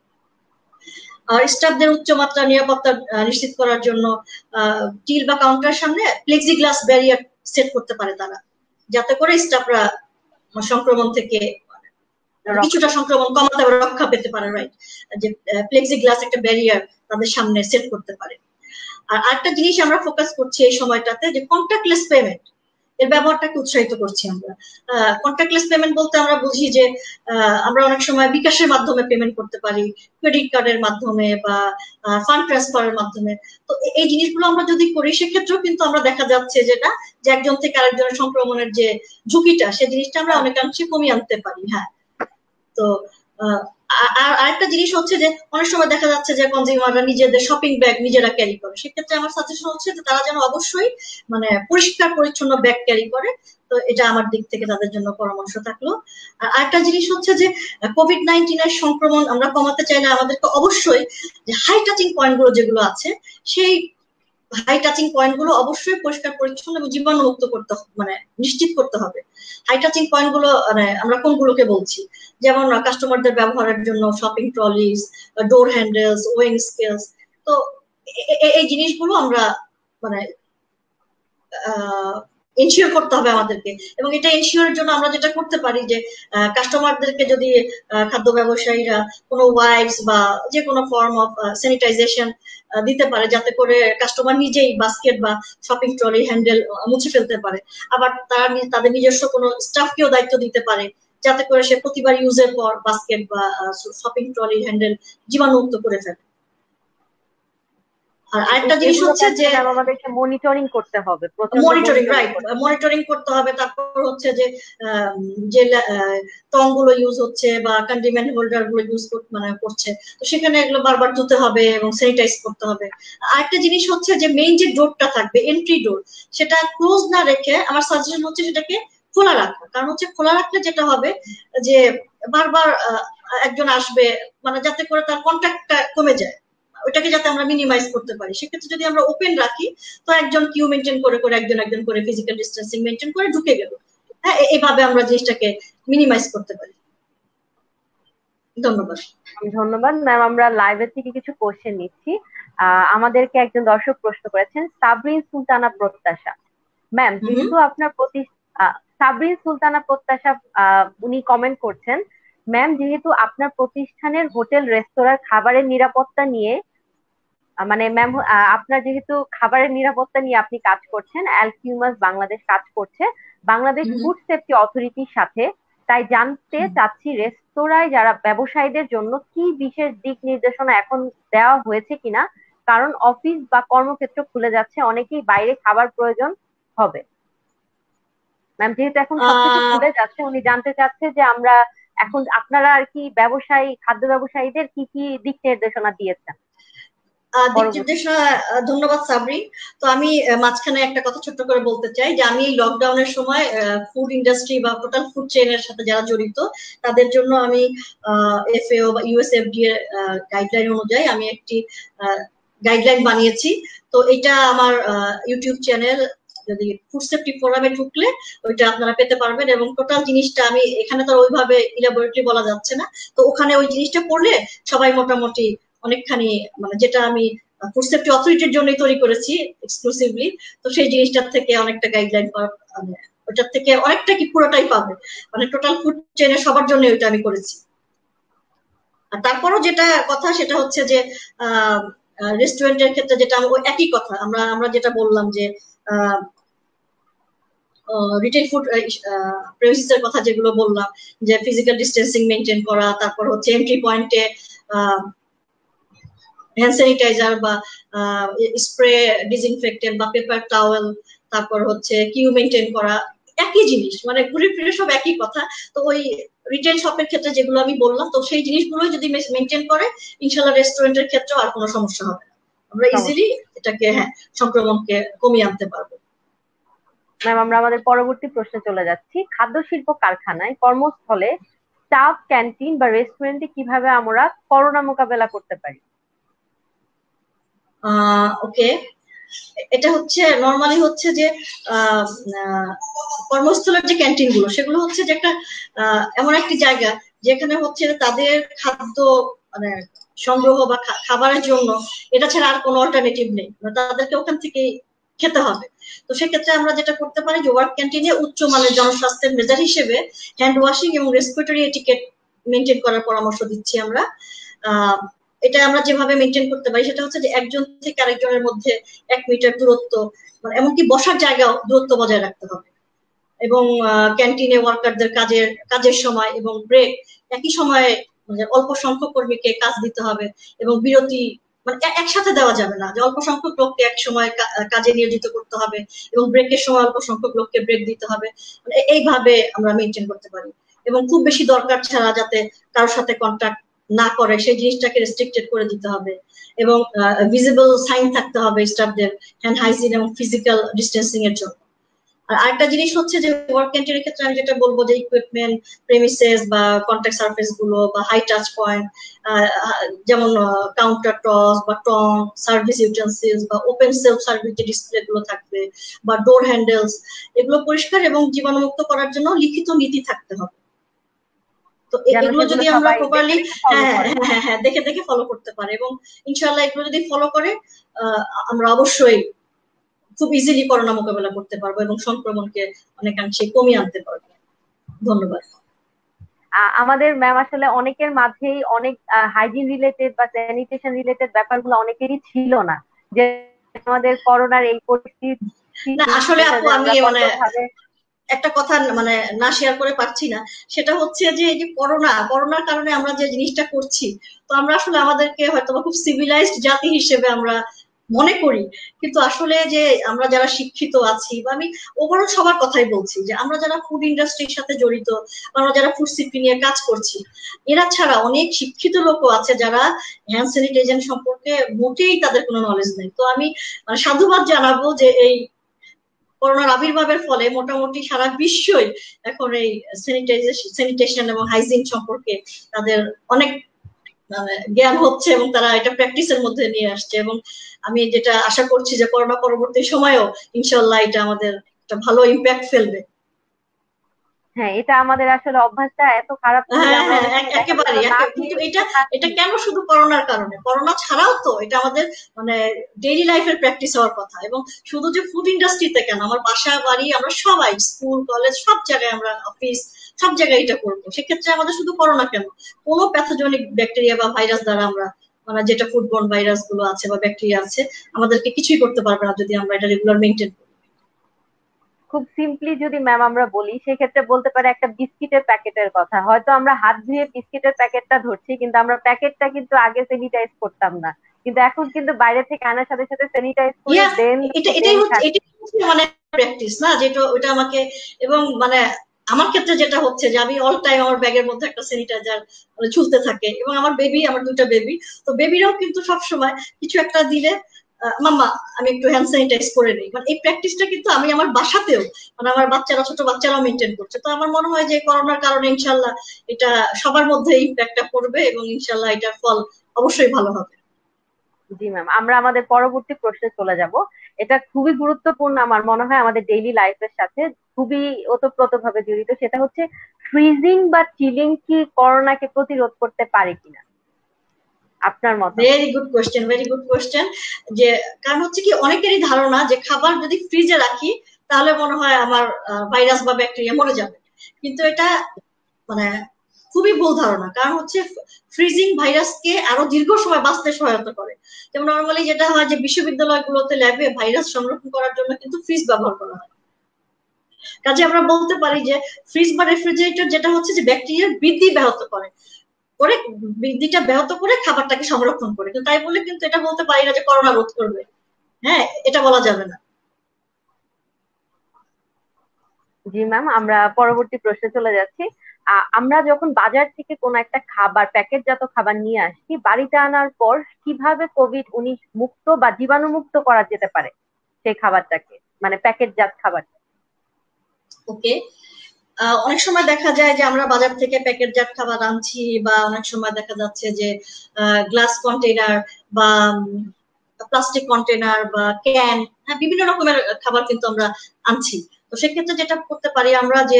আর স্টাফদের উচ্চমাত্রা নিরাপত্তা নিশ্চিত করার জন্য টিল বা কাউন্টার সামনে প্লেক্সিগ্লাস ব্যারিয়ার সেট করতে পারে তারা, যাতে করে স্টাফরা সংক্রমণ থেকে কিছুটা সংক্রমণ কমাতে রক্ষা পেতে পারে, রাইট, যে প্লেক্সিগ্লাস একটা ব্যারিয়ার তাদের সামনে সেট করতে পারে। আর আরেকটা জিনিস আমরা ফোকাস করছি এই সময়টাতে যে কন্টাক্টলেস পেমেন্ট এর ব্যবহারটাকে উৎসাহিত করছি আমরা। কন্টাক্টলেস পেমেন্ট বলতে আমরা বুঝি যে আমরা অনেক সময় বিকাশের মাধ্যমে পেমেন্ট করতে পারি, ক্রেডিট কার্ডের মাধ্যমে বা ফান্ড ট্রান্সফারের মাধ্যমে। তো এই জিনিসগুলো আমরা যদি করি সেক্ষেত্রেও কিন্তু আমরা দেখা যাচ্ছে যেটা যে একজন থেকে আরেকজনের সংক্রমণের যে ঝুঁকিটা সেই জিনিসটা আমরা অনেকাংশে কমিয়ে আনতে পারি। হ্যাঁ, তো আর আরেকটা জিনিস হচ্ছে যে অনেক সময় দেখা যাচ্ছে যে কনজিউমাররা নিজেদের শপিং ব্যাগ নিজেরা ক্যারি করে, সেক্ষেত্রে আমার সাজেশন হচ্ছে যে তারা যেন অবশ্যই মানে পরিষ্কার পরিচ্ছন্ন ব্যাগ ক্যারি করে। তো এটা আমার দিক থেকে তাদের জন্য পরামর্শ থাকলো। আর আরেকটা জিনিস হচ্ছে যে কোভিড নাইনটিন এর সংক্রমণ আমরা কমাতে চাইলে আমাদেরকে অবশ্যই যে হাই টাচিং পয়েন্ট গুলো যেগুলো আছে সেই হাই টাচিং পয়েন্ট গুলো অবশ্যই পরিষ্কার পরিচ্ছন্ন এবং জীবাণুমুক্ত করতে মানে নিশ্চিত করতে হবে। হাই টাচিং পয়েন্ট গুলো মানে আমরা কোনগুলোকে বলছি, যেমন কাস্টমারদের ব্যবহারের জন্য shopping trolleys, door handles, weighing scales, তো এই জিনিসগুলো আমরা মানে এনশিওর করতে হবে আমাদেরকে। এবং এটা এনশিওরের জন্য আমরা যেটা করতে পারি যে কাস্টমারদেরকে যদি খাদ্য ব্যবসায়ীরা কোনো ওয়াইপস বা যে কোনো ফর্ম অফ স্যানিটাইজেশন দিতে পারে, যাতে করে কাস্টমার নিজেই বাস্কেট বা শপিং ট্রলি হ্যান্ডেল মুছে ফেলতে পারে। আবার তারা তাদের নিজস্ব কোনো স্টাফকেও দায়িত্ব দিতে পারে, যাতে করে সে প্রতিবার ইউজের পর বাস্কেট বা শপিং ট্রলি হ্যান্ডেল জীবাণুমুক্ত করে ফেলে। আর আরেকটা জিনিস হচ্ছে যে আমাদেরকে মনিটরিং করতে হবে, মনিটরিং রাইট মনিটরিং করতে হবে। তারপর হচ্ছে যে যে টংগুলো ইউজ হচ্ছে বা কন্ডিমেন্ট হোল্ডার গুলো ইউজ মানে করছে, তো সেখানে এগুলো বারবার ধুতে হবে এবং স্যানিটাইজ করতে হবে। আরেকটা জিনিস হচ্ছে যে মেইন যে ডোরটা থাকবে, এন্ট্রি ডোর, সেটা ক্লোজ না রেখে আমার সাজেশন হচ্ছে সেটাকে খোলা রাখা। কারণ হচ্ছে খোলা রাখলে যেটা হবে যে বারবার একজন আসবে, মানে যাতে করে তার কন্ট্যাক্টটা কমে যায়, ওটাকে যাতে আমরা মিনিমাইজ করতে পারি। সেক্ষেত্রে যদি আমরা ওপেন রাখি, তো একজন কিউ মেনটেন করে করে একজন একজন করে ফিজিক্যাল ডিস্টেন্সিং মেনটেন করে ঢুকে গেল। হ্যাঁ, এইভাবে আমরা জিনিসটাকে মিনিমাইজ করতে পারি। ধন্যবাদ। ধন্যবাদ ম্যাম। আমরা লাইভের থেকে কিছু কোশ্চেন নিচ্ছি। আমাদেরকে একজন দর্শক প্রশ্ন করেছেন, সাবরিন সুলতানা প্রত্যাশা। ম্যাম, যেহেতু আপনার প্রতি সাবরিন সুলতানা প্রত্যাশা উনি কমেন্ট করছেন, ম্যাম যেহেতু আপনার প্রতিষ্ঠানের হোটেল রেস্তোরাঁর খাবারের নিরাপত্তা নিয়ে, মানে ম্যাম আপনার যেহেতু খাবারের নিরাপত্তা নিয়ে আপনি কাজ করছেন, অ্যালকিউমাস বাংলাদেশ কাজ করছে বাংলাদেশ ফুড সেফটি অথরিটির সাথে, তাই জানতে চাচ্ছি রেস্তোরাঁয় যারা ব্যবসায়ীদের জন্য কি বিশেষ দিক নির্দেশনা এখন দেওয়া হয়েছে কিনা, কারণ অফিস বা কর্মক্ষেত্র খুলে যাচ্ছে, অনেকেই বাইরে খাবার প্রয়োজন হবে। ম্যাম যেহেতু এখন সবকিছু খুলে যাচ্ছে, উনি জানতে চাচ্ছে যে আমরা এখন আপনারা আর কি ব্যবসায়ী খাদ্য ব্যবসায়ীদের কি কি দিক নির্দেশনা দিয়েছেন। দিক নির্দেশনা, ধন্যবাদ সাবরি। তো আমি মাঝখানে একটা কথা ছোট্ট করে বলতে চাই যে আমি লকডাউনের সময় ফুড ইন্ডাস্ট্রি বা টোটাল ফুড চেইনের সাথে যারা জড়িত তাদের জন্য আমি এফএও বা ইউএসএফডি এর গাইডলাইন অনুযায়ী আমি একটি গাইডলাইন বানিয়েছি। তো এটা আমার ইউটিউব চ্যানেল, যদি ফুড সেফটি ফোরামে ঢুকলে ওইটা আপনারা পেতে পারবেন। এবং টোটাল জিনিসটা আমি এখানে তো ওইভাবে ইলাবোরেটলি বলা যাচ্ছে না, তো ওখানে ওই জিনিসটা পড়লে সবাই মোটামুটি অনেকখানি, মানে যেটা আমি ফুড সেফটি অথরিটির জন্যই তৈরি করেছি এক্সক্লুসিভলি, তো সেই জিনিসটার থেকে অনেকটা গাইডলাইন মানে ওটার থেকে অনেকটা কি পুরোটাই পাবে, মানে টোটাল ফুড চেইনের সবার জন্য ওইটা আমি করেছি। আর তারপরও যেটা কথা সেটা হচ্ছে যে রেস্টুরেন্টের ক্ষেত্রে যেটা একই কথা, আমরা আমরা যেটা বললাম যে রিটেল ফুড প্রেমিসিসের কথা যেগুলো বললাম, যে ফিজিক্যাল ডিস্টেন্সিং মেনটেন করা, তারপর হচ্ছে এন্ট্রি পয়েন্টে হ্যান্ড স্যানিটাইজার বা স্প্রে ডিসইনফেক্টেন্ট বা পেপার টাওয়েল, তারপর হচ্ছে কিউ মেনটেন করা, একই জিনিস, মানে ঘুরে ফিরে সব একই কথা। তো ওই রিটেল শপের ক্ষেত্রে যেগুলো আমি বললাম, তো সেই জিনিসগুলো যদি মেনটেন করে ইনশাআল্লাহ রেস্টুরেন্টের ক্ষেত্রেও আর কোনো সমস্যা হবে না, আমরা ইজিলি এটাকে হ্যাঁ সংক্রমণকে কমিয়ে আনতে পারবো। ম্যাম আমরা আমাদের পরবর্তী প্রশ্নে চলে যাচ্ছি। খাদ্য শিল্প কারখানায় কর্মস্থলে স্টাফ ক্যান্টিন বা রেস্টুরেন্টে কিভাবে আমরা করোনা মোকাবেলা করতে পারি? ওকে, এটা হচ্ছে নরমালি হচ্ছে যে কর্মস্থলের যে ক্যান্টিন গুলো সেগুলো হচ্ছে যে একটা এমন একটি জায়গা যেখানে হচ্ছে তাদের খাদ্য মানে সংগ্রহ বা খাবারের জন্য এটা ছাড়া আর কোনো অল্টারনেটিভ নেই, তাদেরকে ওখান থেকে খেতে হবে। তো সেক্ষেত্রে আমরা যেটা করতে পারি যে ওয়ার্ক ক্যান্টিনে উচ্চ মানের জনস্বাস্থ্যের মেজার হিসেবে হ্যান্ড ওয়াশিং এবং রেসপিরেটরি এটিকেট মেনটেন করার পরামর্শ দিচ্ছি আমরা। আহ এটা আমরা যেভাবে মেনটেন করতে পারি সেটা হচ্ছে যে একজন থেকে আরেকজনের মধ্যে এক মিটার দূরত্ব, মানে এমনকি বসার জায়গাও দূরত্ব বজায় রাখতে হবে। এবং ক্যান্টিনে ওয়ার্কারদের কাজের কাজের সময় এবং ব্রেক একই সময়ে, মানে অল্প সংখ্যক কর্মীকে কাজ দিতে হবে এবং বিরতি মানে একসাথে দেওয়া যাবে না, যে অল্প সংখ্যক লোককে এক সময় কাজে নিয়োজিত করতে হবে এবং ব্রেকের সময় অল্প সংখ্যক লোককে ব্রেক দিতে হবে। এইভাবে আমরা মেনটেন করতে পারি। এবং খুব বেশি দরকার ছাড়া যাতে কারোর সাথে কন্ট্যাক্ট না করে সেই জিনিসটাকে রেস্ট্রিক্টেড করে দিতে হবে। এবং ভিজিবল সাইন থাকতে হবে স্টাফদের হ্যান্ড হাইজিন এবং ফিজিক্যাল ডিস্টেন্সিং এর জন্য। আর আরেকটা জিনিস হচ্ছে যে ওয়ার্ক ক্যান্টিনের ক্ষেত্রে আমি যেটা বলবো যে ইকুইপমেন্ট, প্রেমিসেস বা কন্ট্যাক্ট সারফেস গুলো বা হাই টাচ পয়েন্ট, যেমন কাউন্টার টস বা টং, সার্ভিস ইউটেন্সিলস বা ওপেন সেলফ সার্ভিস যে ডিসপ্লে গুলো থাকবে বা ডোর হ্যান্ডেলস, এগুলো পরিষ্কার এবং জীবাণুমুক্ত করার জন্য লিখিত নীতি থাকতে হবে। তো এগুলো যদি আমরা প্রপারলি হ্যাঁ হ্যাঁ হ্যাঁ দেখে দেখে ফলো করতে পারি এবং ইনশাআল্লাহ এগুলো যদি ফলো করে আমরা অবশ্যই খুব ইজিলি করোনা মোকাবেলা করতে পারবো এবং সংক্রমণকে অনেকাংশে কমিয়ে আনতে পারবো। ধন্যবাদ। আমাদের ম্যাম আসলে অনেকের মাঝেই অনেক হাইজিন রিলেটেড বা স্যানিটেশন রিলেটেড ব্যাপারগুলো অনেকেরই ছিল না, যে আমাদের করোনার এই পরিস্থিতি না আসলে আপু আমি আমরা মানে কঠোরভাবে একটা কথা মানে না শেয়ার করে পারছি না, সেটা হচ্ছে যে এই যে করোনা করোনার কারণে আমরা যে জিনিসটা করছি, তো আমরা আসলে আমাদেরকে হয়তো খুব সিভিলাইজড জাতি হিসেবে আমরা মনে করি, কিন্তু আসলে যে আমরা যারা শিক্ষিত আছি বা আমি ওভারঅল সবার কথাই বলছি, যে আমরা যারা ফুড ইন্ডাস্ট্রির সাথে জড়িত, আমরা যারা ফুড সেফটি নিয়ে কাজ করছি, এরা ছাড়া অনেক শিক্ষিত লোকও আছে যারা হ্যান্ড স্যানিটাইজেশন সম্পর্কে মোটেই তাদের কোনো নলেজ নেই। তো আমি মানে সাধুবাদ জানাবো যে এই করোনার আবির্ভাবের ফলে মোটামুটি সারা বিশ্বই এখন এই স্যানিটাইজেশন স্যানিটেশন এবং হাইজিন সম্পর্কে তাদের অনেক জ্ঞান হচ্ছে এবং তারা এটা প্র্যাকটিসের মধ্যে নিয়ে আসছে, এবং আমি যেটা আশা করছি যে করোনা পরবর্তী সময়েও ইনশাল্লাহ এটা আমাদের একটা ভালো ইম্প্যাক্ট ফেলবে। হ্যাঁ, এটা আমাদের আসলে অভ্যাসটা এত খারাপ ছিল যে হ্যাঁ আমরা হ্যাঁ অনেক সময় দেখা একেবারে, যেত না কিন্তু খেয়ে এটা এটা থাকি। কেন শুধু করোনার কারণে, করোনা ছাড়াও তো এটা আমাদের মানে ডেইলি লাইফের প্র্যাকটিস হওয়ার কথা, এবং শুধু যে ফুড ইন্ডাস্ট্রিতে কেন, আমার বাসা বাড়ি আমরা সবাই স্কুল কলেজ সব জায়গায় আমরা অফিস সব জায়গায় এটা করবো। সেক্ষেত্রে আমাদের শুধু করোনা কেন, কোনো প্যাথোজেনিক ব্যাকটেরিয়া বা ভাইরাস দ্বারা আমরা মানে যেটা ফুডবর্ন ভাইরাস গুলো আছে বা ব্যাকটেরিয়া আছে আমাদেরকে কিছুই করতে পারবে না যদি আমরা এটা রেগুলার মেনটেন করি। খুব সিম্পলি যদি ম্যাম আমরা বলি, সেক্ষেত্রে বলতে পারে একটা বিস্কিটের প্যাকেটের কথা, হয়তো আমরা হাত ধুয়ে বিস্কিটের প্যাকেটটা ধরছি, কিন্তু আমরা প্যাকেটটা কিন্তু আগে স্যানিটাইজ করতাম না, কিন্তু এখন কিন্তু বাইরে থেকে আনার সাথে সাথে স্যানিটাইজ করে ইয়া দেন এটা দেন এটাই হচ্ছে খাচ্ছি। এটাই হচ্ছে মানে প্র্যাকটিস না, যেটা ওটা আমাকে এবং মানে আমার ক্ষেত্রে যেটা হচ্ছে যে আমি অল টাইম আমার ব্যাগের মধ্যে একটা স্যানিটাইজার মানে ঝুলতে থাকে, এবং আমার বেবি আমার দুটো বেবি, তো বেবিরাও কিন্তু সবসময় কিছু একটা দিলে মাম্মা আমি একটু হ্যান্ড স্যানিটাইজ করে নিই, মানে এই প্র্যাকটিসটা কিন্তু আমি আমার বাসাতেও মানে আমার বাচ্চারা ছোট বাচ্চারাও মেনটেন করছে। তো আমার মনে হয় যে করোনার কারণে ইনশাল্লাহ এটা সবার মধ্যে ইম্প্যাক্টটা পড়বে এবং ইনশাল্লাহ এটার ফল অবশ্যই ভালো হবে। জি ম্যাম, আমরা আমাদের পরবর্তী প্রশ্নে চলে যাব। এটা খুবই গুরুত্বপূর্ণ, আমার মনে হয় আমাদের ডেইলি লাইফের সাথে খুবই ওতপ্রোত ভাবে জড়িত। সেটা হচ্ছে ফ্রিজিং বা চিলিং কি করোনাকে প্রতিরোধ করতে পারে কিনা, আপনার মতামত? Very good question, very good question. যে কারণ হচ্ছে কি অনেকেরই ধারণা যে খাবার যদি ফ্রিজে রাখি তাহলে মনে হয় আমার ভাইরাস বা ব্যাকটেরিয়া মরে যাবে, কিন্তু এটা মানে খুবই ভুল ধারণা। কারণ হচ্ছে ফ্রিজিং ভাইরাসকে আরো দীর্ঘ সময় বাঁচতে সহায়তা করে। যেমন নর্মালি যেটা হয় যে বিশ্ববিদ্যালয়গুলোতে ল্যাবে ভাইরাস সংরক্ষণ করার জন্য কিন্তু ফ্রিজ ব্যবহার করা হয়। কাজে আমরা বলতে পারি যে ফ্রিজ বা রেফ্রিজারেটর যেটা হচ্ছে যে ব্যাকটেরিয়ার বৃদ্ধি ব্যাহত করে করে বৃদ্ধিটা ব্যাহত করে খাবারটাকে সংরক্ষণ করে, কিন্তু তাই বলে কিন্তু এটা বলতে পারি না যে করোনা রোধ করবে। হ্যাঁ, এটা বলা যাবে না। জি ম্যাম, আমরা পরবর্তী প্রশ্নে চলে যাচ্ছি। আহ, আমরা যখন বাজার থেকে কোনো একটা খাবার প্যাকেটজাত খাবার নিয়ে আসি, বাড়িতে আনার পর কিভাবে কোভিড উনিশ মুক্ত বা জীবাণু মুক্ত করা যেতে পারে সেই খাবারটাকে, মানে প্যাকেটজাত খাবার? ওকে, অনেক সময় দেখা যায় যে আমরা বাজার থেকে প্যাকেটজাত খাবার আনছি, বা অনেক সময় দেখা যাচ্ছে যে গ্লাস কন্টেইনার বা প্লাস্টিক কন্টেইনার বা ক্যান, হ্যাঁ বিভিন্ন রকমের খাবার কিন্তু আমরা আনছি। তো সেক্ষেত্রে যেটা করতে পারি আমরা যে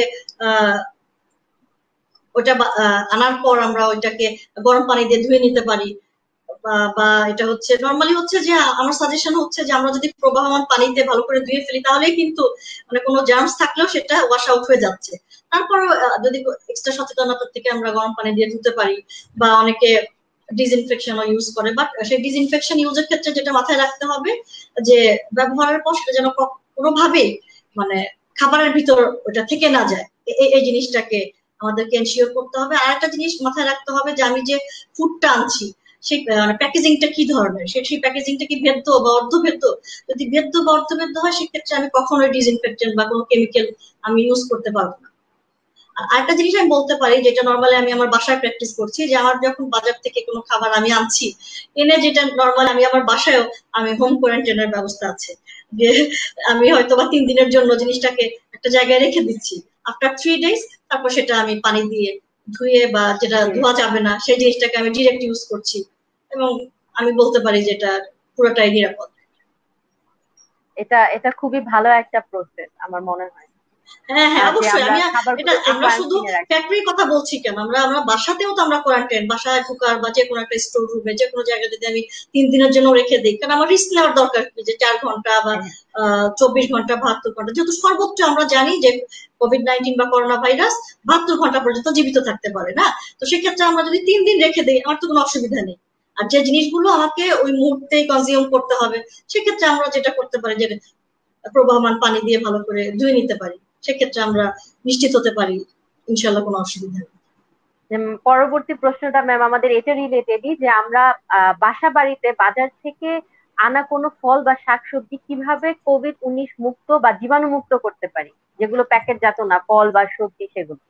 ওটা আনার পর আমরা ওইটাকে গরম পানি দিয়ে ধুয়ে নিতে পারি, বা এটা হচ্ছে নর্মালি হচ্ছে যে আমার সাজেশন হচ্ছে যে আমরা যদি প্রবাহমান পানিতে ভালো করে ধুয়ে ফেলি তাহলেই কিন্তু মানে কোনো জার্মস থাকলেও সেটা ওয়াশ আউট হয়ে যাচ্ছে। তারপর যদি এক্সট্রা সচেতনতার থেকে আমরা গরম পানি দিয়ে ধুতে পারি, বা অনেকে ডিসইনফেকশনও ইউজ করে, বাট সেই ডিসইনফেকশন ইউজের ক্ষেত্রে যেটা মাথায় রাখতে হবে যে ব্যবহারের পর সেটা যেন কোনোভাবেই মানে খাবারের ভিতর ওটা থেকে না যায়, এই জিনিসটাকে আমাদেরকে এনশিওর করতে হবে। আর একটা জিনিস মাথায় রাখতে হবে যে আমি যে ফুডটা আনছি সেই প্যাকেজিংটা কি ধরনের, সেই প্যাকেজিংটা কি ভেদ্য বা অর্ধভেদ্য, যদি ভেদ্য বা অর্ধভেদ্য হয় সেক্ষেত্রে আমি কখনোই ডিসইনফেক্টেন্ট বা কোনো কেমিক্যাল আমি ইউজ করতে পারবো না। আরেকটা জিনিস আমি বলতে পারি যেটা নর্মালি আমি আমার বাসায় প্র্যাকটিস করছি, যে আমার যখন বাজার থেকে কোনো খাবার আমি আনছি এনে যেটা নর্মালি আমি আমার বাসায়ও আমি হোম কোয়ারেন্টাইনের ব্যবস্থা আছে, যে আমি হয়তো বা তিন দিনের জন্য জিনিসটাকে একটা জায়গায় রেখে দিচ্ছি, আফটার থ্রি ডেজ তারপর সেটা আমি পানি দিয়ে ধুয়ে বা যেটা ধোয়া যাবে না সেই জিনিসটাকে আমি ডিরেক্ট ইউজ করছি, এবং আমি বলতে পারি যে এটা পুরোটাই নিরাপদ। এটা এটা খুবই ভালো একটা প্রসেস আমার মনে হয়। হ্যাঁ হ্যাঁ যে অবশ্যই আমরা আমি এটা খাবারগুলোকে আমরা শুধু কোয়ারেন্টাইনে রাখি? ফ্যাক্টরির কথা বলছি কেন, আমরা আমরা বাসাতেও তো আমরা কোয়ারেন্টাইন, বাসায় ঢোকার বা যে কোনো একটা স্টোর রুমে যে কোনো জায়গায় যদি আমি তিন দিনের জন্য রেখে দিই, কারণ আমার রিস্ক নেওয়ার দরকার কি যে চার ঘন্টা বা হ্যাঁ, চব্বিশ ঘন্টা বাহাত্তর ঘন্টা, যেহেতু সর্বোচ্চ আমরা জানি যে কোভিড নাইন্টিন বা করোনা ভাইরাস বাহাত্তর ঘন্টা পর্যন্ত জীবিত থাকতে পারে না। তো সেক্ষেত্রে আমরা যদি তিন দিন রেখে দিই আমার তো কোনো অসুবিধা নেই। আর যে জিনিসগুলো আমাকে ওই মুহূর্তেই কনজিউম করতে হবে সেক্ষেত্রে আমরা যেটা করতে পারি যে প্রবাহমান পানি দিয়ে ভালো করে ধুয়ে নিতে পারি, সেক্ষেত্রে আমরা নিশ্চিত হতে পারি ইনশাল্লাহ কোনো অসুবিধা নেই। উম, পরবর্তী প্রশ্নটা ম্যাম আমাদের এটা রিলেটেডই, যে আমরা আহ, বাসা বাড়িতে বাজার থেকে আনা কোনো ফল বা শাকসবজি কিভাবে কোভিড উনিশ মুক্ত বা জীবাণু মুক্ত করতে পারি, যেগুলো প্যাকেটজাত না, ফল বা সবজি সেগুলো?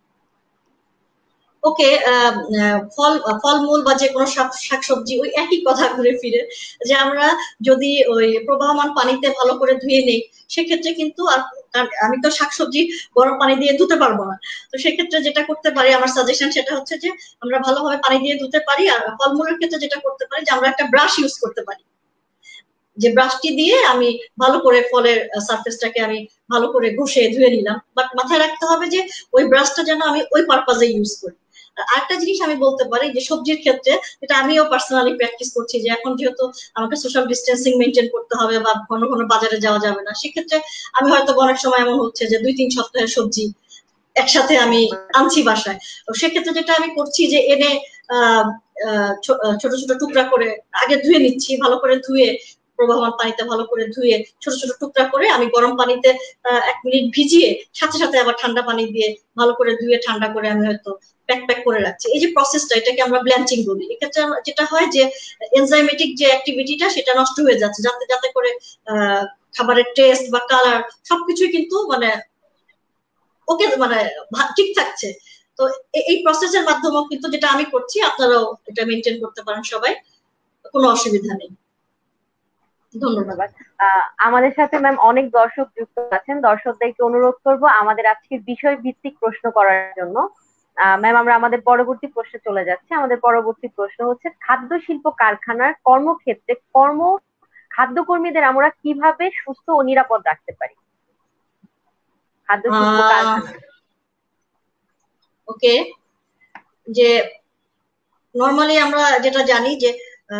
ওকে, ফল ফলমূল বা যে কোনো শাকসবজি ওই একই কথা ঘুরে ফিরে, যে আমরা যদি ওই প্রবাহমান পানিতে ভালো করে ধুয়ে নেই সেক্ষেত্রে কিন্তু আর, আমি তো শাকসবজি গরম পানি দিয়ে ধুতে পারবো না, তো সেক্ষেত্রে যেটা করতে পারি আমার সাজেশন সেটা হচ্ছে যে আমরা ভালোভাবে পানি দিয়ে ধুতে পারি। আর ফলমূলের ক্ষেত্রে যেটা করতে পারি যে আমরা একটা ব্রাশ ইউজ করতে পারি, যে ব্রাশটি দিয়ে আমি ভালো করে ফলের সারফেসটাকে আমি ভালো করে ঘষে ধুয়ে নিলাম, বাট মাথায় রাখতে হবে যে ওই ব্রাশটা যেন আমি ওই পারপাজে ইউজ করি। আরেকটা জিনিস আমি বলতে পারি যে সবজির ক্ষেত্রে, যেটা আমিও পার্সোনালি প্র্যাকটিস করছি, যে এখন যেহেতু আমাকে সোশ্যাল ডিস্টেন্সিং মেনটেন করতে হবে বা ঘন ঘন বাজারে যাওয়া যাবে না, সেক্ষেত্রে আমি হয়তো অনেক সময় এমন হচ্ছে যে দুই তিন সপ্তাহের সবজি একসাথে আমি আনছি বাসায়, তো সেক্ষেত্রে যেটা আমি করছি যে এনে আহ ছোট ছোট টুকরা করে আগে ধুয়ে নিচ্ছি, ভালো করে ধুয়ে প্রবাহমান পানিতে ভালো করে ধুয়ে ছোট ছোট টুকরা করে আমি গরম পানিতে এক মিনিট ভিজিয়ে সাথে সাথে আবার ঠান্ডা পানি দিয়ে ভালো করে ধুয়ে ঠান্ডা করে আমি হয়তো প্যাক প্যাক করে রাখছি। এই যে প্রসেসটা, এটাকে আমরা ব্ল্যাঞ্চিং বলি। এক্ষেত্রে যেটা হয় যে এনজাইমেটিক যে অ্যাক্টিভিটিটা সেটা নষ্ট হয়ে যাচ্ছে, যাতে যাতে করে আহ খাবারের টেস্ট বা কালার সবকিছুই কিন্তু মানে ওকে মানে ঠিক থাকছে। তো এই প্রসেসের মাধ্যমে কিন্তু যেটা আমি করছি আপনারাও এটা মেনটেন করতে পারেন সবাই, কোনো অসুবিধা নেই। ধন্যবাদ। ধন্যবাদ। আহ, আমাদের সাথে ম্যাম অনেক দর্শক যুক্ত আছেন, দর্শকদেরকে অনুরোধ করব আমাদের আজকের বিষয় ভিত্তিক প্রশ্ন করার জন্য। ম্যাম আমরা আমাদের পরবর্তী প্রশ্নে চলে যাচ্ছি। আমাদের পরবর্তী প্রশ্ন হচ্ছে, খাদ্য শিল্প কারখানার কর্মক্ষেত্রে কর্ম খাদ্য কর্মীদের আমরা কিভাবে সুস্থ ও নিরাপদ রাখতে পারি? খাদ্য শিল্প কারখানা। ওকে, যে নর্মালি আমরা যেটা জানি যে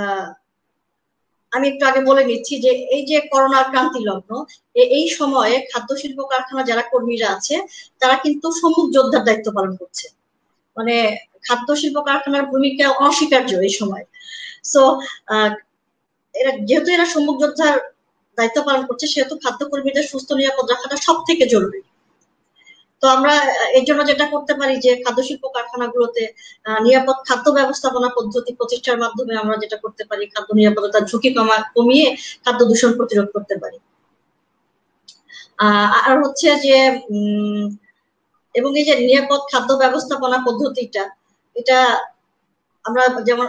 আমি একটু আগে বলে নিচ্ছি যে এই যে করোনা ক্রান্তি লগ্ন, এই সময়ে খাদ্য শিল্প কারখানা যারা কর্মীরা আছে তারা কিন্তু সম্মুখ যোদ্ধার দায়িত্ব পালন করছে, মানে খাদ্য শিল্প কারখানার ভূমিকা অনস্বীকার্য এই সময়। সো এরা যেহেতু এরা সম্মুখ যোদ্ধার দায়িত্ব পালন করছে সেহেতু খাদ্য কর্মীদের সুস্থ নিরাপদ রাখাটা সব থেকে জরুরি। তো আমরা এর জন্য যেটা করতে পারি যে খাদ্য শিল্প কারখানাগুলোতে নিরাপদ খাদ্য ব্যবস্থাপনা পদ্ধতি প্রতিষ্ঠার মাধ্যমে আমরা যেটা করতে পারি খাদ্য নিরাপত্তার ঝুঁকি কমা কমিয়ে খাদ্য দূষণ প্রতিরোধ করতে পারি। আর হচ্ছে যে উম এবং এই যে নিরাপদ খাদ্য ব্যবস্থাপনা পদ্ধতিটা, এটা আমরা যেমন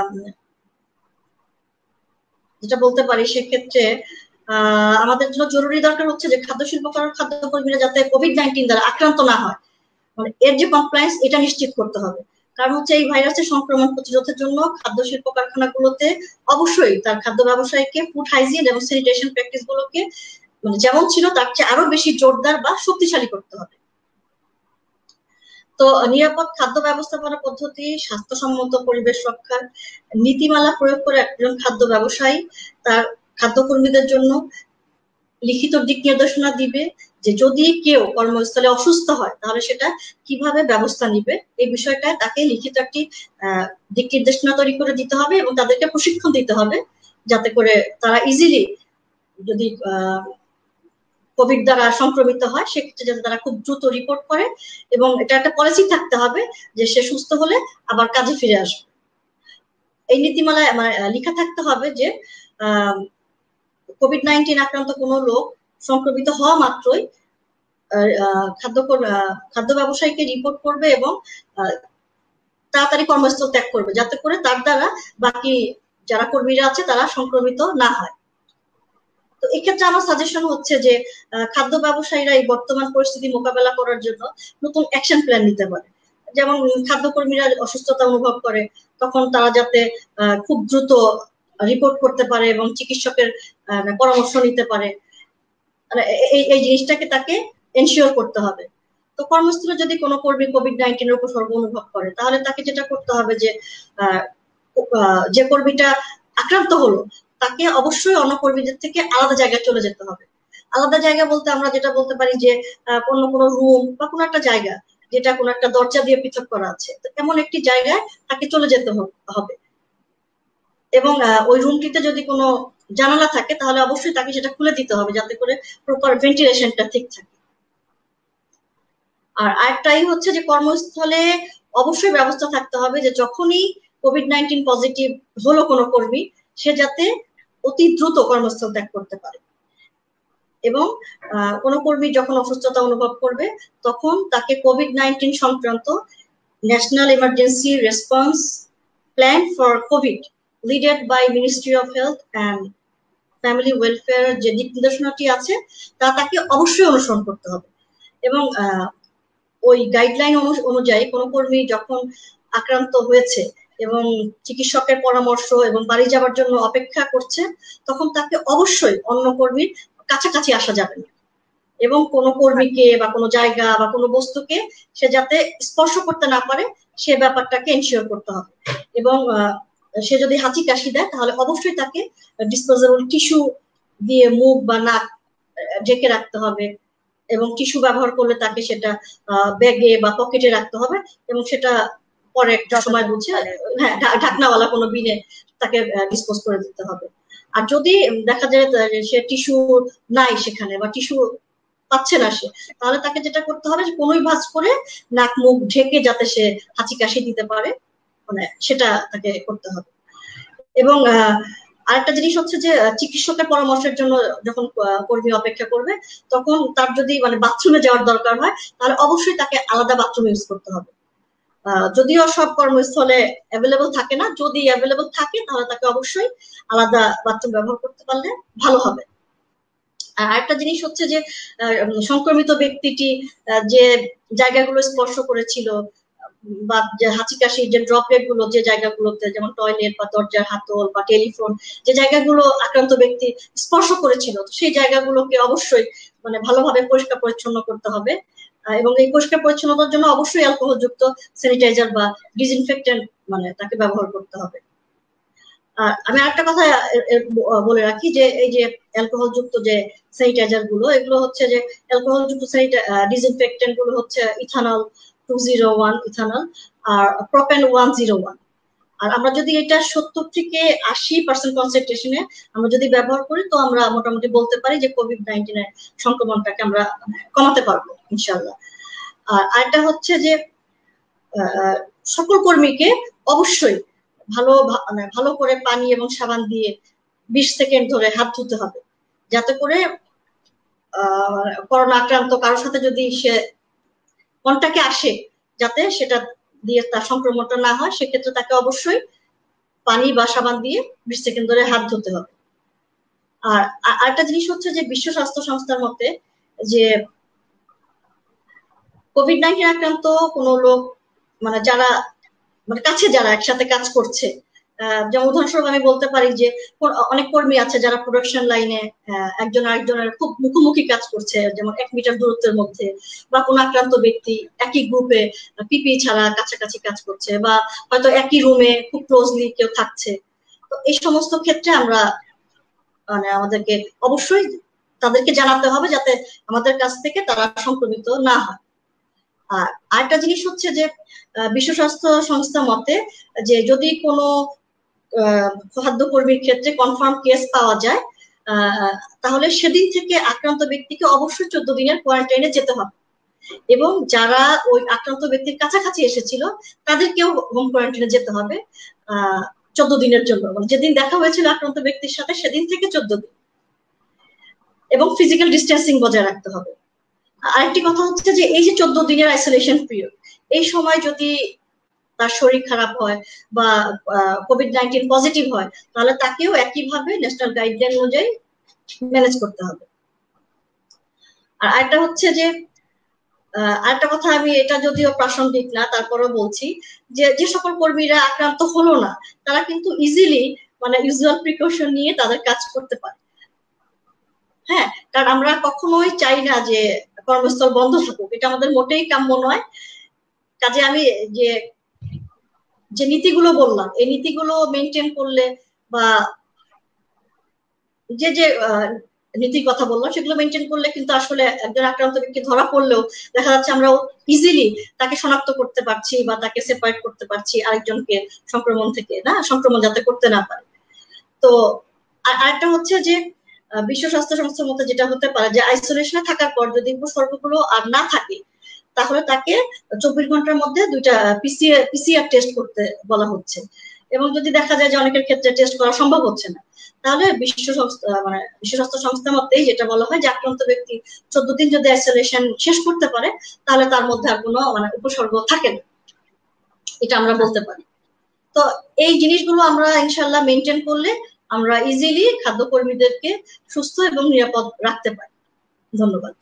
যেটা বলতে পারি সেক্ষেত্রে আহ আমাদের জন্য জরুরি দরকার হচ্ছে যে খাদ্য শিল্প খাদ্য কর্মীরা যাতে কোভিড নাইন্টিন দ্বারা আক্রান্ত না হয়, মানে এর যে কমপ্লায়েন্স এটা নিশ্চিত করতে হবে। কারণ হচ্ছে এই ভাইরাসের সংক্রমণ প্রতিরোধের জন্য খাদ্য শিল্প কারখানাগুলোতে অবশ্যই তার খাদ্য ব্যবসায়ীকে ফুড হাইজিন এবং স্যানিটেশন প্র্যাকটিস গুলোকে মানে যেমন ছিল তার চেয়ে আরো বেশি জোরদার বা শক্তিশালী করতে হবে। তো নিরাপদ খাদ্য ব্যবস্থাপনা পদ্ধতি, স্বাস্থ্যসম্মত পরিবেশ রক্ষার নীতিমালা প্রয়োগ করে একজন খাদ্য ব্যবসায়ী তার খাদ্য কর্মীদের জন্য লিখিত দিক নির্দেশনা দিবে যে যদি কেউ কর্মস্থলে অসুস্থ হয় তাহলে সেটা কিভাবে ব্যবস্থা নিবে, এই বিষয়টায় তাকে লিখিত একটি দিক নির্দেশনা তৈরি করে দিতে হবে এবং তাদেরকে প্রশিক্ষণ দিতে হবে যাতে করে তারা ইজিলি যদি কোভিড দ্বারা সংক্রমিত হয় সেক্ষেত্রে যাতে তারা খুব দ্রুত রিপোর্ট করে এবং এটা একটা পলিসি থাকতে হবে যে সে সুস্থ হলে আবার কাজে ফিরে আসবে। এই নীতিমালায় মানে লেখা থাকতে হবে যে আহ কোভিড নাইন্টিন আক্রান্ত কোনো লোক সংক্রমিত হওয়া মাত্রই খাদ্য খাদ্য ব্যবসায়ীকে রিপোর্ট করবে এবং তাড়াতাড়ি কর্মস্থল ত্যাগ করবে যাতে করে তার দ্বারা বাকি যারা কর্মীরা আছে তারা সংক্রমিত না হয়। তো এক্ষেত্রে আমার সাজেশন হচ্ছে যে খাদ্য ব্যবসায়ীরা এই বর্তমান পরিস্থিতি মোকাবেলা করার জন্য নতুন অ্যাকশন প্ল্যান নিতে পারে। যেমন খাদ্য কর্মীরা অসুস্থতা অনুভব করে তখন তারা যাতে খুব দ্রুত রিপোর্ট করতে পারে এবং চিকিৎসকের পরামর্শ নিতে পারে, এই এই জিনিসটাকে তাকে এনশিওর করতে হবে। তো কর্মস্থলে যদি কোনো কর্মী কোভিড নাইন্টিনের উপসর্গ অনুভব করে, তাহলে তাকে যেটা করতে হবে যে যে কর্মীটা আক্রান্ত হলো তাকে অবশ্যই অন্য কর্মীদের থেকে আলাদা জায়গায় চলে যেতে হবে। আলাদা জায়গা বলতে আমরা যেটা বলতে পারি যে অন্য কোনো রুম বা কোনো একটা জায়গা যেটা কোনো একটা দরজা দিয়ে পৃথক করা আছে, তো এমন একটি জায়গায় তাকে চলে যেতে হবে। এবং ওই রুমটিতে যদি কোনো জানালা থাকে তাহলে অবশ্যই তাকে সেটা খুলে দিতে হবে, যাতে করে প্রপার ভেন্টিলেশনটা ঠিক থাকে। আর আরেকটাই হচ্ছে যে কর্মস্থলে অবশ্যই ব্যবস্থা থাকতে হবে যে যখনই কোভিড নাইন্টিন পজিটিভ হলো কোনো কর্মী, সে যাতে অতি দ্রুত কর্মস্থল ত্যাগ করতে পারে। এবং কোনো কর্মী যখন অসুস্থতা অনুভব করবে তখন তাকে কোভিড নাইন্টিন সংক্রান্ত national emergency response plan for COVID leaded by ministry of health and family welfare যে দিক নির্দেশনাটি আছে তা তাকে অবশ্যই অনুসরণ করতে হবে। এবং ওই গাইডলাইন অনুযায়ী কোনো কর্মী যখন আক্রান্ত হয়েছে এবং চিকিৎসকের পরামর্শ এবং বাড়ি যাওয়ার জন্য অপেক্ষা করছে, তখন তাকে অবশ্যই অন্য কর্মীর কাছাকাছি আসা যাবে না। এবং কোনো কর্মীকে বা কোনো জায়গা বা কোনো বস্তুকে সে যাতে স্পর্শ করতে না পারে সে ব্যাপারটাকে এনশিওর করতে হবে। এবং সে যদি হাঁচি কাশি দেয় তাহলে অবশ্যই তাকে ডিসপোজেবল টিস্যু দিয়ে মুখ বা নাক ঢেকে রাখতে হবে, এবং টিস্যু ব্যবহার করলে তাকে সেটা ব্যাগে বা পকেটে রাখতে হবে, এবং সেটা পরে একটা সময় বুঝে হ্যাঁ ঢাকনাওয়ালা কোনো বিনে তাকে ডিসপোজ করে দিতে হবে। আর যদি দেখা যায় সে টিস্যু নাই সেখানে বা টিস্যু পাচ্ছে না সে, তাহলে তাকে যেটা করতে হবে যে কোনোই ভাঁজ করে নাক মুখ ঢেকে যাতে সে হাঁচি কাশি দিতে পারে, মানে সেটা তাকে করতে হবে। এবং আরেকটা জিনিস হচ্ছে যে চিকিৎসকের পরামর্শের জন্য যখন কর্মী অপেক্ষা করবে তখন তার যদি মানে বাথরুমে যাওয়ার দরকার হয় তাহলে অবশ্যই তাকে আলাদা বাথরুম ইউজ করতে হবে। যদিও সব কর্মস্থলে অ্যাভেলেবল থাকে না, যদি অ্যাভেলেবল থাকে তাহলে তাকে অবশ্যই আলাদা বাথরুম ব্যবহার করতে পারলে ভালো হবে। আর একটা জিনিস হচ্ছে যে সংক্রমিত ব্যক্তিটি যে জায়গাগুলো স্পর্শ করেছিল বা যে হাঁচি কাশি যে ড্রপলেট গুলো যে জায়গাগুলোতে, যেমন টয়লেট বা দরজার হাতল বা টেলিফোন, যে জায়গাগুলো আক্রান্ত ব্যক্তি স্পর্শ করেছিল সেই জায়গাগুলোকে অবশ্যই মানে ভালোভাবে পরিষ্কার পরিচ্ছন্ন করতে হবে। এবং এই পরিষ্কার পরিচ্ছন্নতার জন্য অবশ্যই অ্যালকোহল যুক্ত স্যানিটাইজার বা ডিসইনফেক্টেন্ট মানে তাকে ব্যবহার করতে হবে। আমি আরেকটা কথা বলে রাখি যে এই যে অ্যালকোহল যুক্ত যে স্যানিটাইজার গুলো, এগুলো হচ্ছে যে অ্যালকোহল যুক্ত ডিসইনফেক্টেন্ট গুলো হচ্ছে ethanol two zero one ethanol আর প্রোপেন ওয়ান জিরো ওয়ান। আর আমরা যদি এটা সত্তর থেকে আশি পার্সেন্ট কনসেন্ট্রেশনে আমরা যদি ব্যবহার করি তো আমরা মোটামুটি বলতে পারি যে কোভিড নাইন্টিন এর সংক্রমণটাকে আমরা কমাতে পারবো ইনশাল্লাহ। আর আরেকটা হচ্ছে যে সকল কর্মীকে অবশ্যই ভালো মানে ভালো করে পানি এবং সাবান দিয়ে বিশ সেকেন্ড ধরে হাত ধুতে হবে, যাতে করে করোনা আক্রান্ত কারোর সাথে যদি সে কন্টাক্টে আসে যাতে সেটা দিয়ে তার সংক্রমণটা না হয়, সেক্ষেত্রে তাকে অবশ্যই পানি বা সাবান দিয়ে বিশ সেকেন্ড ধরে হাত ধুতে হবে। আর আরেকটা জিনিস হচ্ছে যে বিশ্ব স্বাস্থ্য সংস্থার মতে যে কোভিড নাইন্টিন আক্রান্ত কোনো লোক মানে যারা মানে কাছে যারা একসাথে কাজ করছে, যেমন উদাহরণস্বরূপ আমি বলতে পারি যে অনেক কর্মী আছে যারা প্রোডাকশন লাইনে একজন আরেকজনের খুব মুখোমুখি কাজ করছে, যেমন এক মিটার দূরত্বের মধ্যে, বা কোনো আক্রান্ত ব্যক্তি একই গ্রুপে পিপি ছাড়া কাছাকাছি কাজ করছে, বা হয়তো একই রুমে খুব ক্লোজলি কেউ থাকছে। তো এই সমস্ত ক্ষেত্রে আমরা মানে আমাদেরকে অবশ্যই তাদেরকে জানাতে হবে যাতে আমাদের কাছ থেকে তারা সংক্রমিত না হয়। আর আরেকটা জিনিস হচ্ছে যে বিশ্ব স্বাস্থ্য সংস্থা মতে যে যদি কোনো খাদ্য কর্মীর ক্ষেত্রে কনফার্ম কেস পাওয়া যায় তাহলে সেদিন থেকে আক্রান্ত ব্যক্তিকে অবশ্যই চোদ্দ দিনের কোয়ারেন্টাইনে যেতে হবে, এবং যারা ওই আক্রান্ত ব্যক্তির কাছাকাছি এসেছিল তাদেরকেও হোম কোয়ারেন্টাইনে যেতে হবে আহ চোদ্দ দিনের জন্য, মানে যেদিন দেখা হয়েছিল আক্রান্ত ব্যক্তির সাথে সেদিন থেকে চোদ্দ দিন, এবং ফিজিক্যাল ডিস্টেন্সিং বজায় রাখতে হবে। আরেকটি কথা হচ্ছে যে এই যে চোদ্দ দিনের আইসোলেশন পিরিয়ড, এই সময় যদি তার শরীর খারাপ হয় বা কোভিড নাইন্টিন পজিটিভ হয় তাহলে তাকেও একইভাবে ন্যাশনাল গাইডলাইন অনুযায়ী ম্যানেজ করতে হবে। আর আরেকটা হচ্ছে যে আরেকটা কথা, আমি এটা যদিও প্রাসঙ্গিক না তারপরেও বলছি যে যে সকল কর্মীরা আক্রান্ত হলো না তারা কিন্তু ইজিলি মানে ইউজুয়াল প্রিকশন নিয়ে তাদের কাজ করতে পারে। হ্যাঁ, কারণ আমরা কখনোই চাই না যে কর্মস্থল বন্ধ থাকুক, এটা আমাদের মোটেই কাম্য নয়। কাজে আমি যে যে নীতিগুলো বললাম এই নীতিগুলো মেনটেন করলে বা যে যে নীতির কথা বললাম সেগুলো মেনটেন করলে কিন্তু আসলে একজন আক্রান্ত ব্যক্তি ধরা পড়লেও দেখা যাচ্ছে আমরা ইজিলি তাকে শনাক্ত করতে পারছি বা তাকে সেপারেট করতে পারছি আরেকজনকে সংক্রমণ থেকে, না সংক্রমণ যাতে করতে না পারে। তো আরেকটা হচ্ছে যে বিশ্ব স্বাস্থ্য সংস্থার মতে যেটা হতে পারে যে আইসোলেশনে থাকার পর যদি উপসর্গগুলো আর না থাকে তাহলে তাকে চব্বিশ ঘন্টার মধ্যে দুইটা পিসিআর পিসিআর টেস্ট করতে বলা হচ্ছে। এবং যদি দেখা যায় যে অনেকের ক্ষেত্রে টেস্ট করা সম্ভব হচ্ছে না, তাহলে বিশ্ব সংস্থা মানে বিশ্ব স্বাস্থ্য সংস্থা মতেই যেটা বলা হয় যে আক্রান্ত ব্যক্তি চোদ্দ দিন যদি আইসোলেশন শেষ করতে পারে তাহলে তার মধ্যে আর কোনো মানে উপসর্গ থাকে না, এটা আমরা বলতে পারি। তো এই জিনিসগুলো আমরা ইনশাল্লাহ মেনটেন করলে আমরা ইজিলি খাদ্যকর্মীদেরকে সুস্থ এবং নিরাপদ রাখতে পারি। ধন্যবাদ।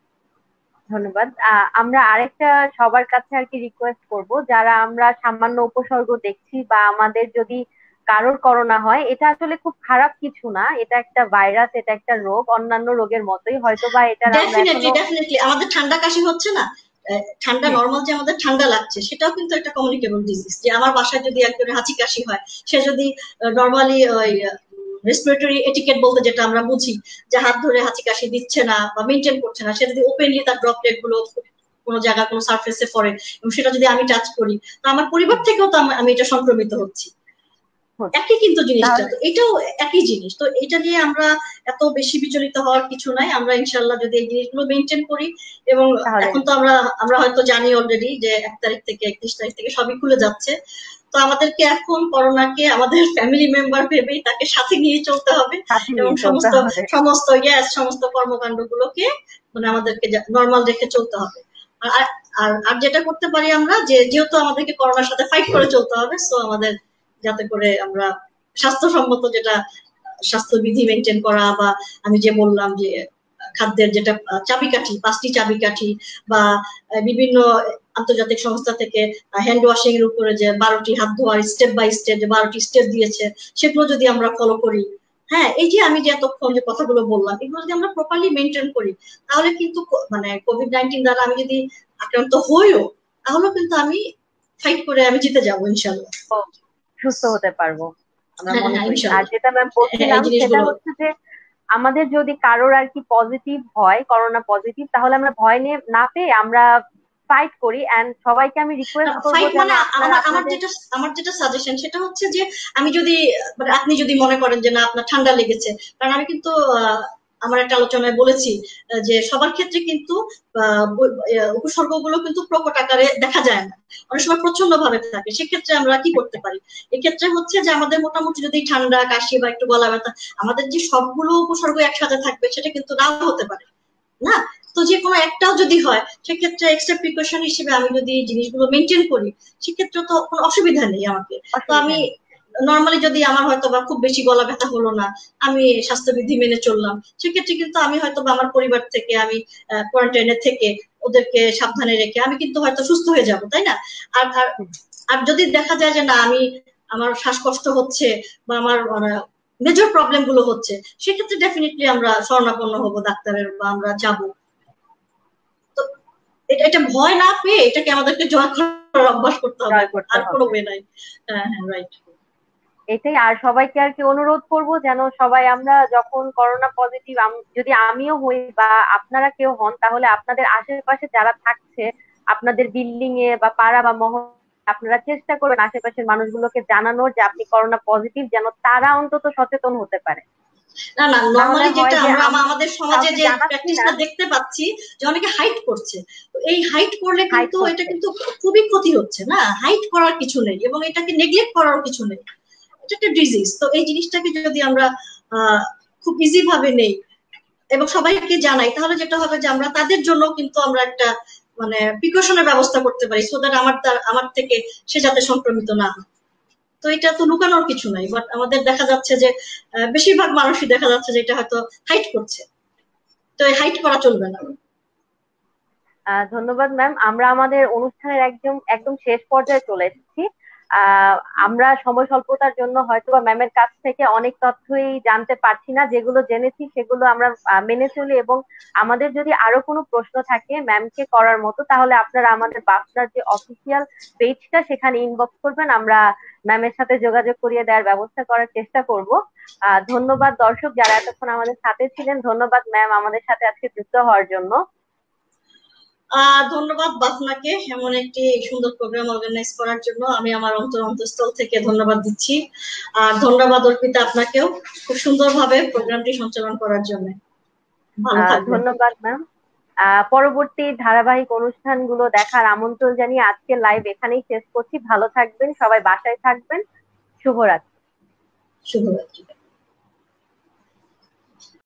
ধন্যবাদ। আমরা আরেকটা সবার কাছে আর কি রিকোয়েস্ট করব, যারা আমরা সামান্য উপসর্গ দেখছি বা আমাদের যদি কারোর করোনা হয়, এটা আসলে খুব খারাপ কিছু না, এটা একটা ভাইরাস, এটা একটা রোগ, অন্যান্য রোগের মতোই হয়তো বা এটা ডেফিনেটলি ডেফিনেটলি আমাদের ঠান্ডা কাশি হচ্ছে না, ঠান্ডা নরমাল যে আমাদের ঠান্ডা লাগছে সেটাও কিন্তু একটা কমিউনিকেবল ডিজিজ। যে আমার বাসায় যদি একজনের হাঁচি কাশি হয়, সে যদি নরমালি ওই রেসপিরেটরি এটিকেট বলতে যেটা আমরা বুঝি যে হাত ধরে হাঁচি কাশি দিচ্ছে না বা মেনটেন করছে না, সে যদি ওপেনলি তার ড্রপলেট গুলো কোনো জায়গা কোনো সারফেসে পড়ে এবং সেটা যদি আমি টাচ করি, তো আমার পরিবার থেকেও তো আমি এটা সংক্রমিত হচ্ছি, একই কিন্তু জিনিসটা। তো এটাও একই জিনিস। তো এটা নিয়ে আমরা এত বেশি বিচলিত হওয়ার কিছু নাই। আমরা ইনশাল্লাহ যদি এই জিনিসগুলো মেনটেন করি, এবং এখন তো আমরা আমরা হয়তো জানি অলরেডি যে এক তারিখ থেকে একত্রিশ তারিখ থেকে সবই খুলে যাচ্ছে, তো আমাদেরকে এখন করোনাকে আমাদের ফ্যামিলি মেম্বার ভেবেই তাকে সাথে নিয়ে চলতে হবে এবং সমস্ত সমস্ত গ্যাস সমস্ত কর্মকাণ্ড গুলোকে মানে আমাদেরকে নর্মাল রেখে চলতে হবে। আর আর যেটা করতে পারি আমরা, যে যেহেতু আমাদেরকে করোনার সাথে ফাইট করে চলতে হবে, সো আমাদের যাতে করে আমরা স্বাস্থ্যসম্মত যেটা স্বাস্থ্যবিধি মেনটেন করা, বা আমি যে বললাম যে খাদ্যের যেটা চাবিকাঠি, পাঁচটি চাবিকাঠি, বা বিভিন্ন আন্তর্জাতিক সংস্থা থেকে হ্যান্ড ওয়াশিং এর উপরে যে বারোটি হাত ধোয়ার স্টেপ বাই স্টেপ যে বারোটি স্টেপ দিয়েছে, সেগুলো যদি আমরা ফলো করি, হ্যাঁ এই যে আমি যে এতক্ষণ যে কথাগুলো বললাম এগুলো যদি আমরা প্রপারলি মেনটেন করি, তাহলে কিন্তু মানে কোভিড নাইন্টিন দ্বারা আমি যদি আক্রান্ত হইও, তাহলে কিন্তু আমি ফাইট করে আমি জিতে যাবো ইনশাল্লাহ, সুস্থ হতে পারবো আমরা মনে করি। আর যেটা ম্যাম বলছিলাম সেটা হচ্ছে যে আমাদের যদি কারোর আর কি পজিটিভ হয়, করোনা পজিটিভ, তাহলে আমরা ভয় নিয়ে না পেয়ে আমরা ফাইট করি। এন্ড সবাইকে আমি রিকোয়েস্ট করব যে আমার যেটা আমার যেটা সাজেশন সেটা হচ্ছে যে আমি যদি মানে আপনি যদি মনে করেন যে না আপনার ঠান্ডা লেগেছে, কারণ আমি কিন্তু আমার একটা আলোচনায় বলেছি যে সবার ক্ষেত্রে কিন্তু উপসর্গগুলো কিন্তু প্রকট আকারে দেখা যায় না, অনেক সময় প্রচন্ড ভাবে থাকে। সেক্ষেত্রে আমরা কি করতে পারি, এক্ষেত্রে হচ্ছে যে আমাদের মোটামুটি যদি ঠান্ডা কাশি বা একটু গলা ব্যথা, আমাদের যে সবগুলো উপসর্গ একসাথে থাকবে সেটা কিন্তু নাও হতে পারে না। তো যে কোনো একটাও যদি হয় সেক্ষেত্রে এক্সট্রা প্রিকশন হিসেবে আমি যদি জিনিসগুলো মেনটেন করি সেক্ষেত্রে তো কোনো অসুবিধা নেই আমাকে। তো আমি নর্মালি যদি আমার হয়তো বা খুব বেশি গলা ব্যথা হলো না, আমি স্বাস্থ্যবিধি মেনে চললাম, সেক্ষেত্রে কিন্তু আমি হয়তো বা আমার পরিবার থেকে আমি কোয়ারেন্টাইনে থেকে ওদেরকে সাবধানে রেখে আমি কিন্তু হয়তো সুস্থ হয়ে যাব, তাই না? আর আর যদি দেখা যায় যে না আমি আমার শ্বাসকষ্ট হচ্ছে বা আমার মেজর প্রবলেম গুলো হচ্ছে, সেক্ষেত্রে ডেফিনেটলি আমরা শরণাপন্ন হবো ডাক্তারের বা আমরা যাব। তো এটা ভয় না পেয়ে এটাকে আমাদেরকে জয় করার অভ্যাস করতে হবে, আর কোনো ওয়ে নাই। হ্যাঁ হ্যাঁ রাইট, এটাই। আর সবাইকে আর কি অনুরোধ করব যেন সবাই আমরা যখন করোনা পজিটিভ, যদি আমিও হই বা আপনারা কেউ হন, তাহলে আপনাদের আশেপাশে যারা থাকছে আপনাদের বিল্ডিং এ বা পাড়া বা মহল্লা, আপনারা চেষ্টা করবেন আশেপাশের মানুষগুলোকে জানানোর যে আপনি করোনা পজিটিভ, যেন তারা অন্তত সচেতন হতে পারে। না না নরমালি যেটা আমরা আমাদের সমাজে যে প্র্যাকটিসটা দেখতে পাচ্ছি যে অনেকে হাইট করছে, তো এই হাইট করলে কিন্তু এটা কিন্তু খুবই ক্ষতি হচ্ছে না, হাইট করার কিছু নেই এবং এটাকে নেগলেক্ট করার কিছু নেই, এটা একটা ডিজিজ। তো এই জিনিসটাকে যদি আমরা খুব ইজি ভাবে নেই এবং সবাইকে জানাই, তাহলে যেটা হবে যে আমরা তাদের জন্য কিন্তু আমরা একটা মানে প্রিকশনের ব্যবস্থা করতে পারি, সো দ্যাট আমার আমার থেকে সে যাতে সংক্রমিত না হয়। তো এটা তো লুকানোর কিছু নাই, বাট আমাদের দেখা যাচ্ছে যে বেশিরভাগ মানুষই দেখা যাচ্ছে যে এটা হয়তো হাইট করছে, তো এই হাইট করা চলবে না। ধন্যবাদ ম্যাম। আমরা আমাদের অনুষ্ঠানের একদম একদম শেষ পর্যায়ে চলে এসেছি। আহ আমরা সময় স্বল্পতার জন্য হয়তো বা ম্যামের কাছ থেকে অনেক তথ্যই জানতে পারছি না, যেগুলো জেনেছি সেগুলো আমরা আহ, মেনে চলি। এবং আমাদের যদি আরো কোনো প্রশ্ন থাকে ম্যামকে করার মতো, তাহলে আপনারা আমাদের বাসনার যে অফিসিয়াল পেজটা সেখানে ইনবক্স করবেন, আমরা ম্যামের সাথে যোগাযোগ করিয়ে দেওয়ার ব্যবস্থা করার চেষ্টা করব। আহ ধন্যবাদ দর্শক যারা এতক্ষণ আমাদের সাথে ছিলেন। ধন্যবাদ ম্যাম আমাদের সাথে আজকে যুক্ত হওয়ার জন্য। আহ ধন্যবাদ বাফনাকে এমন একটি সুন্দর প্রোগ্রাম অর্গানাইজ করার জন্য, আমি আমার অন্তর অন্তঃস্থল থেকে ধন্যবাদ দিচ্ছি। আর ধন্যবাদ অর্পিতা আপনাকেও খুব সুন্দরভাবে প্রোগ্রামটি সঞ্চালন করার জন্য। ভালো আহ থাকবেন। ধন্যবাদ ম্যাম। আহ পরবর্তী ধারাবাহিক অনুষ্ঠানগুলো দেখার আমন্ত্রণ জানিয়ে আজকের লাইভ এখানেই শেষ করছি। ভালো থাকবেন সবাই, বাসায় থাকবেন। শুভরাত্রি। শুভরাত্রি।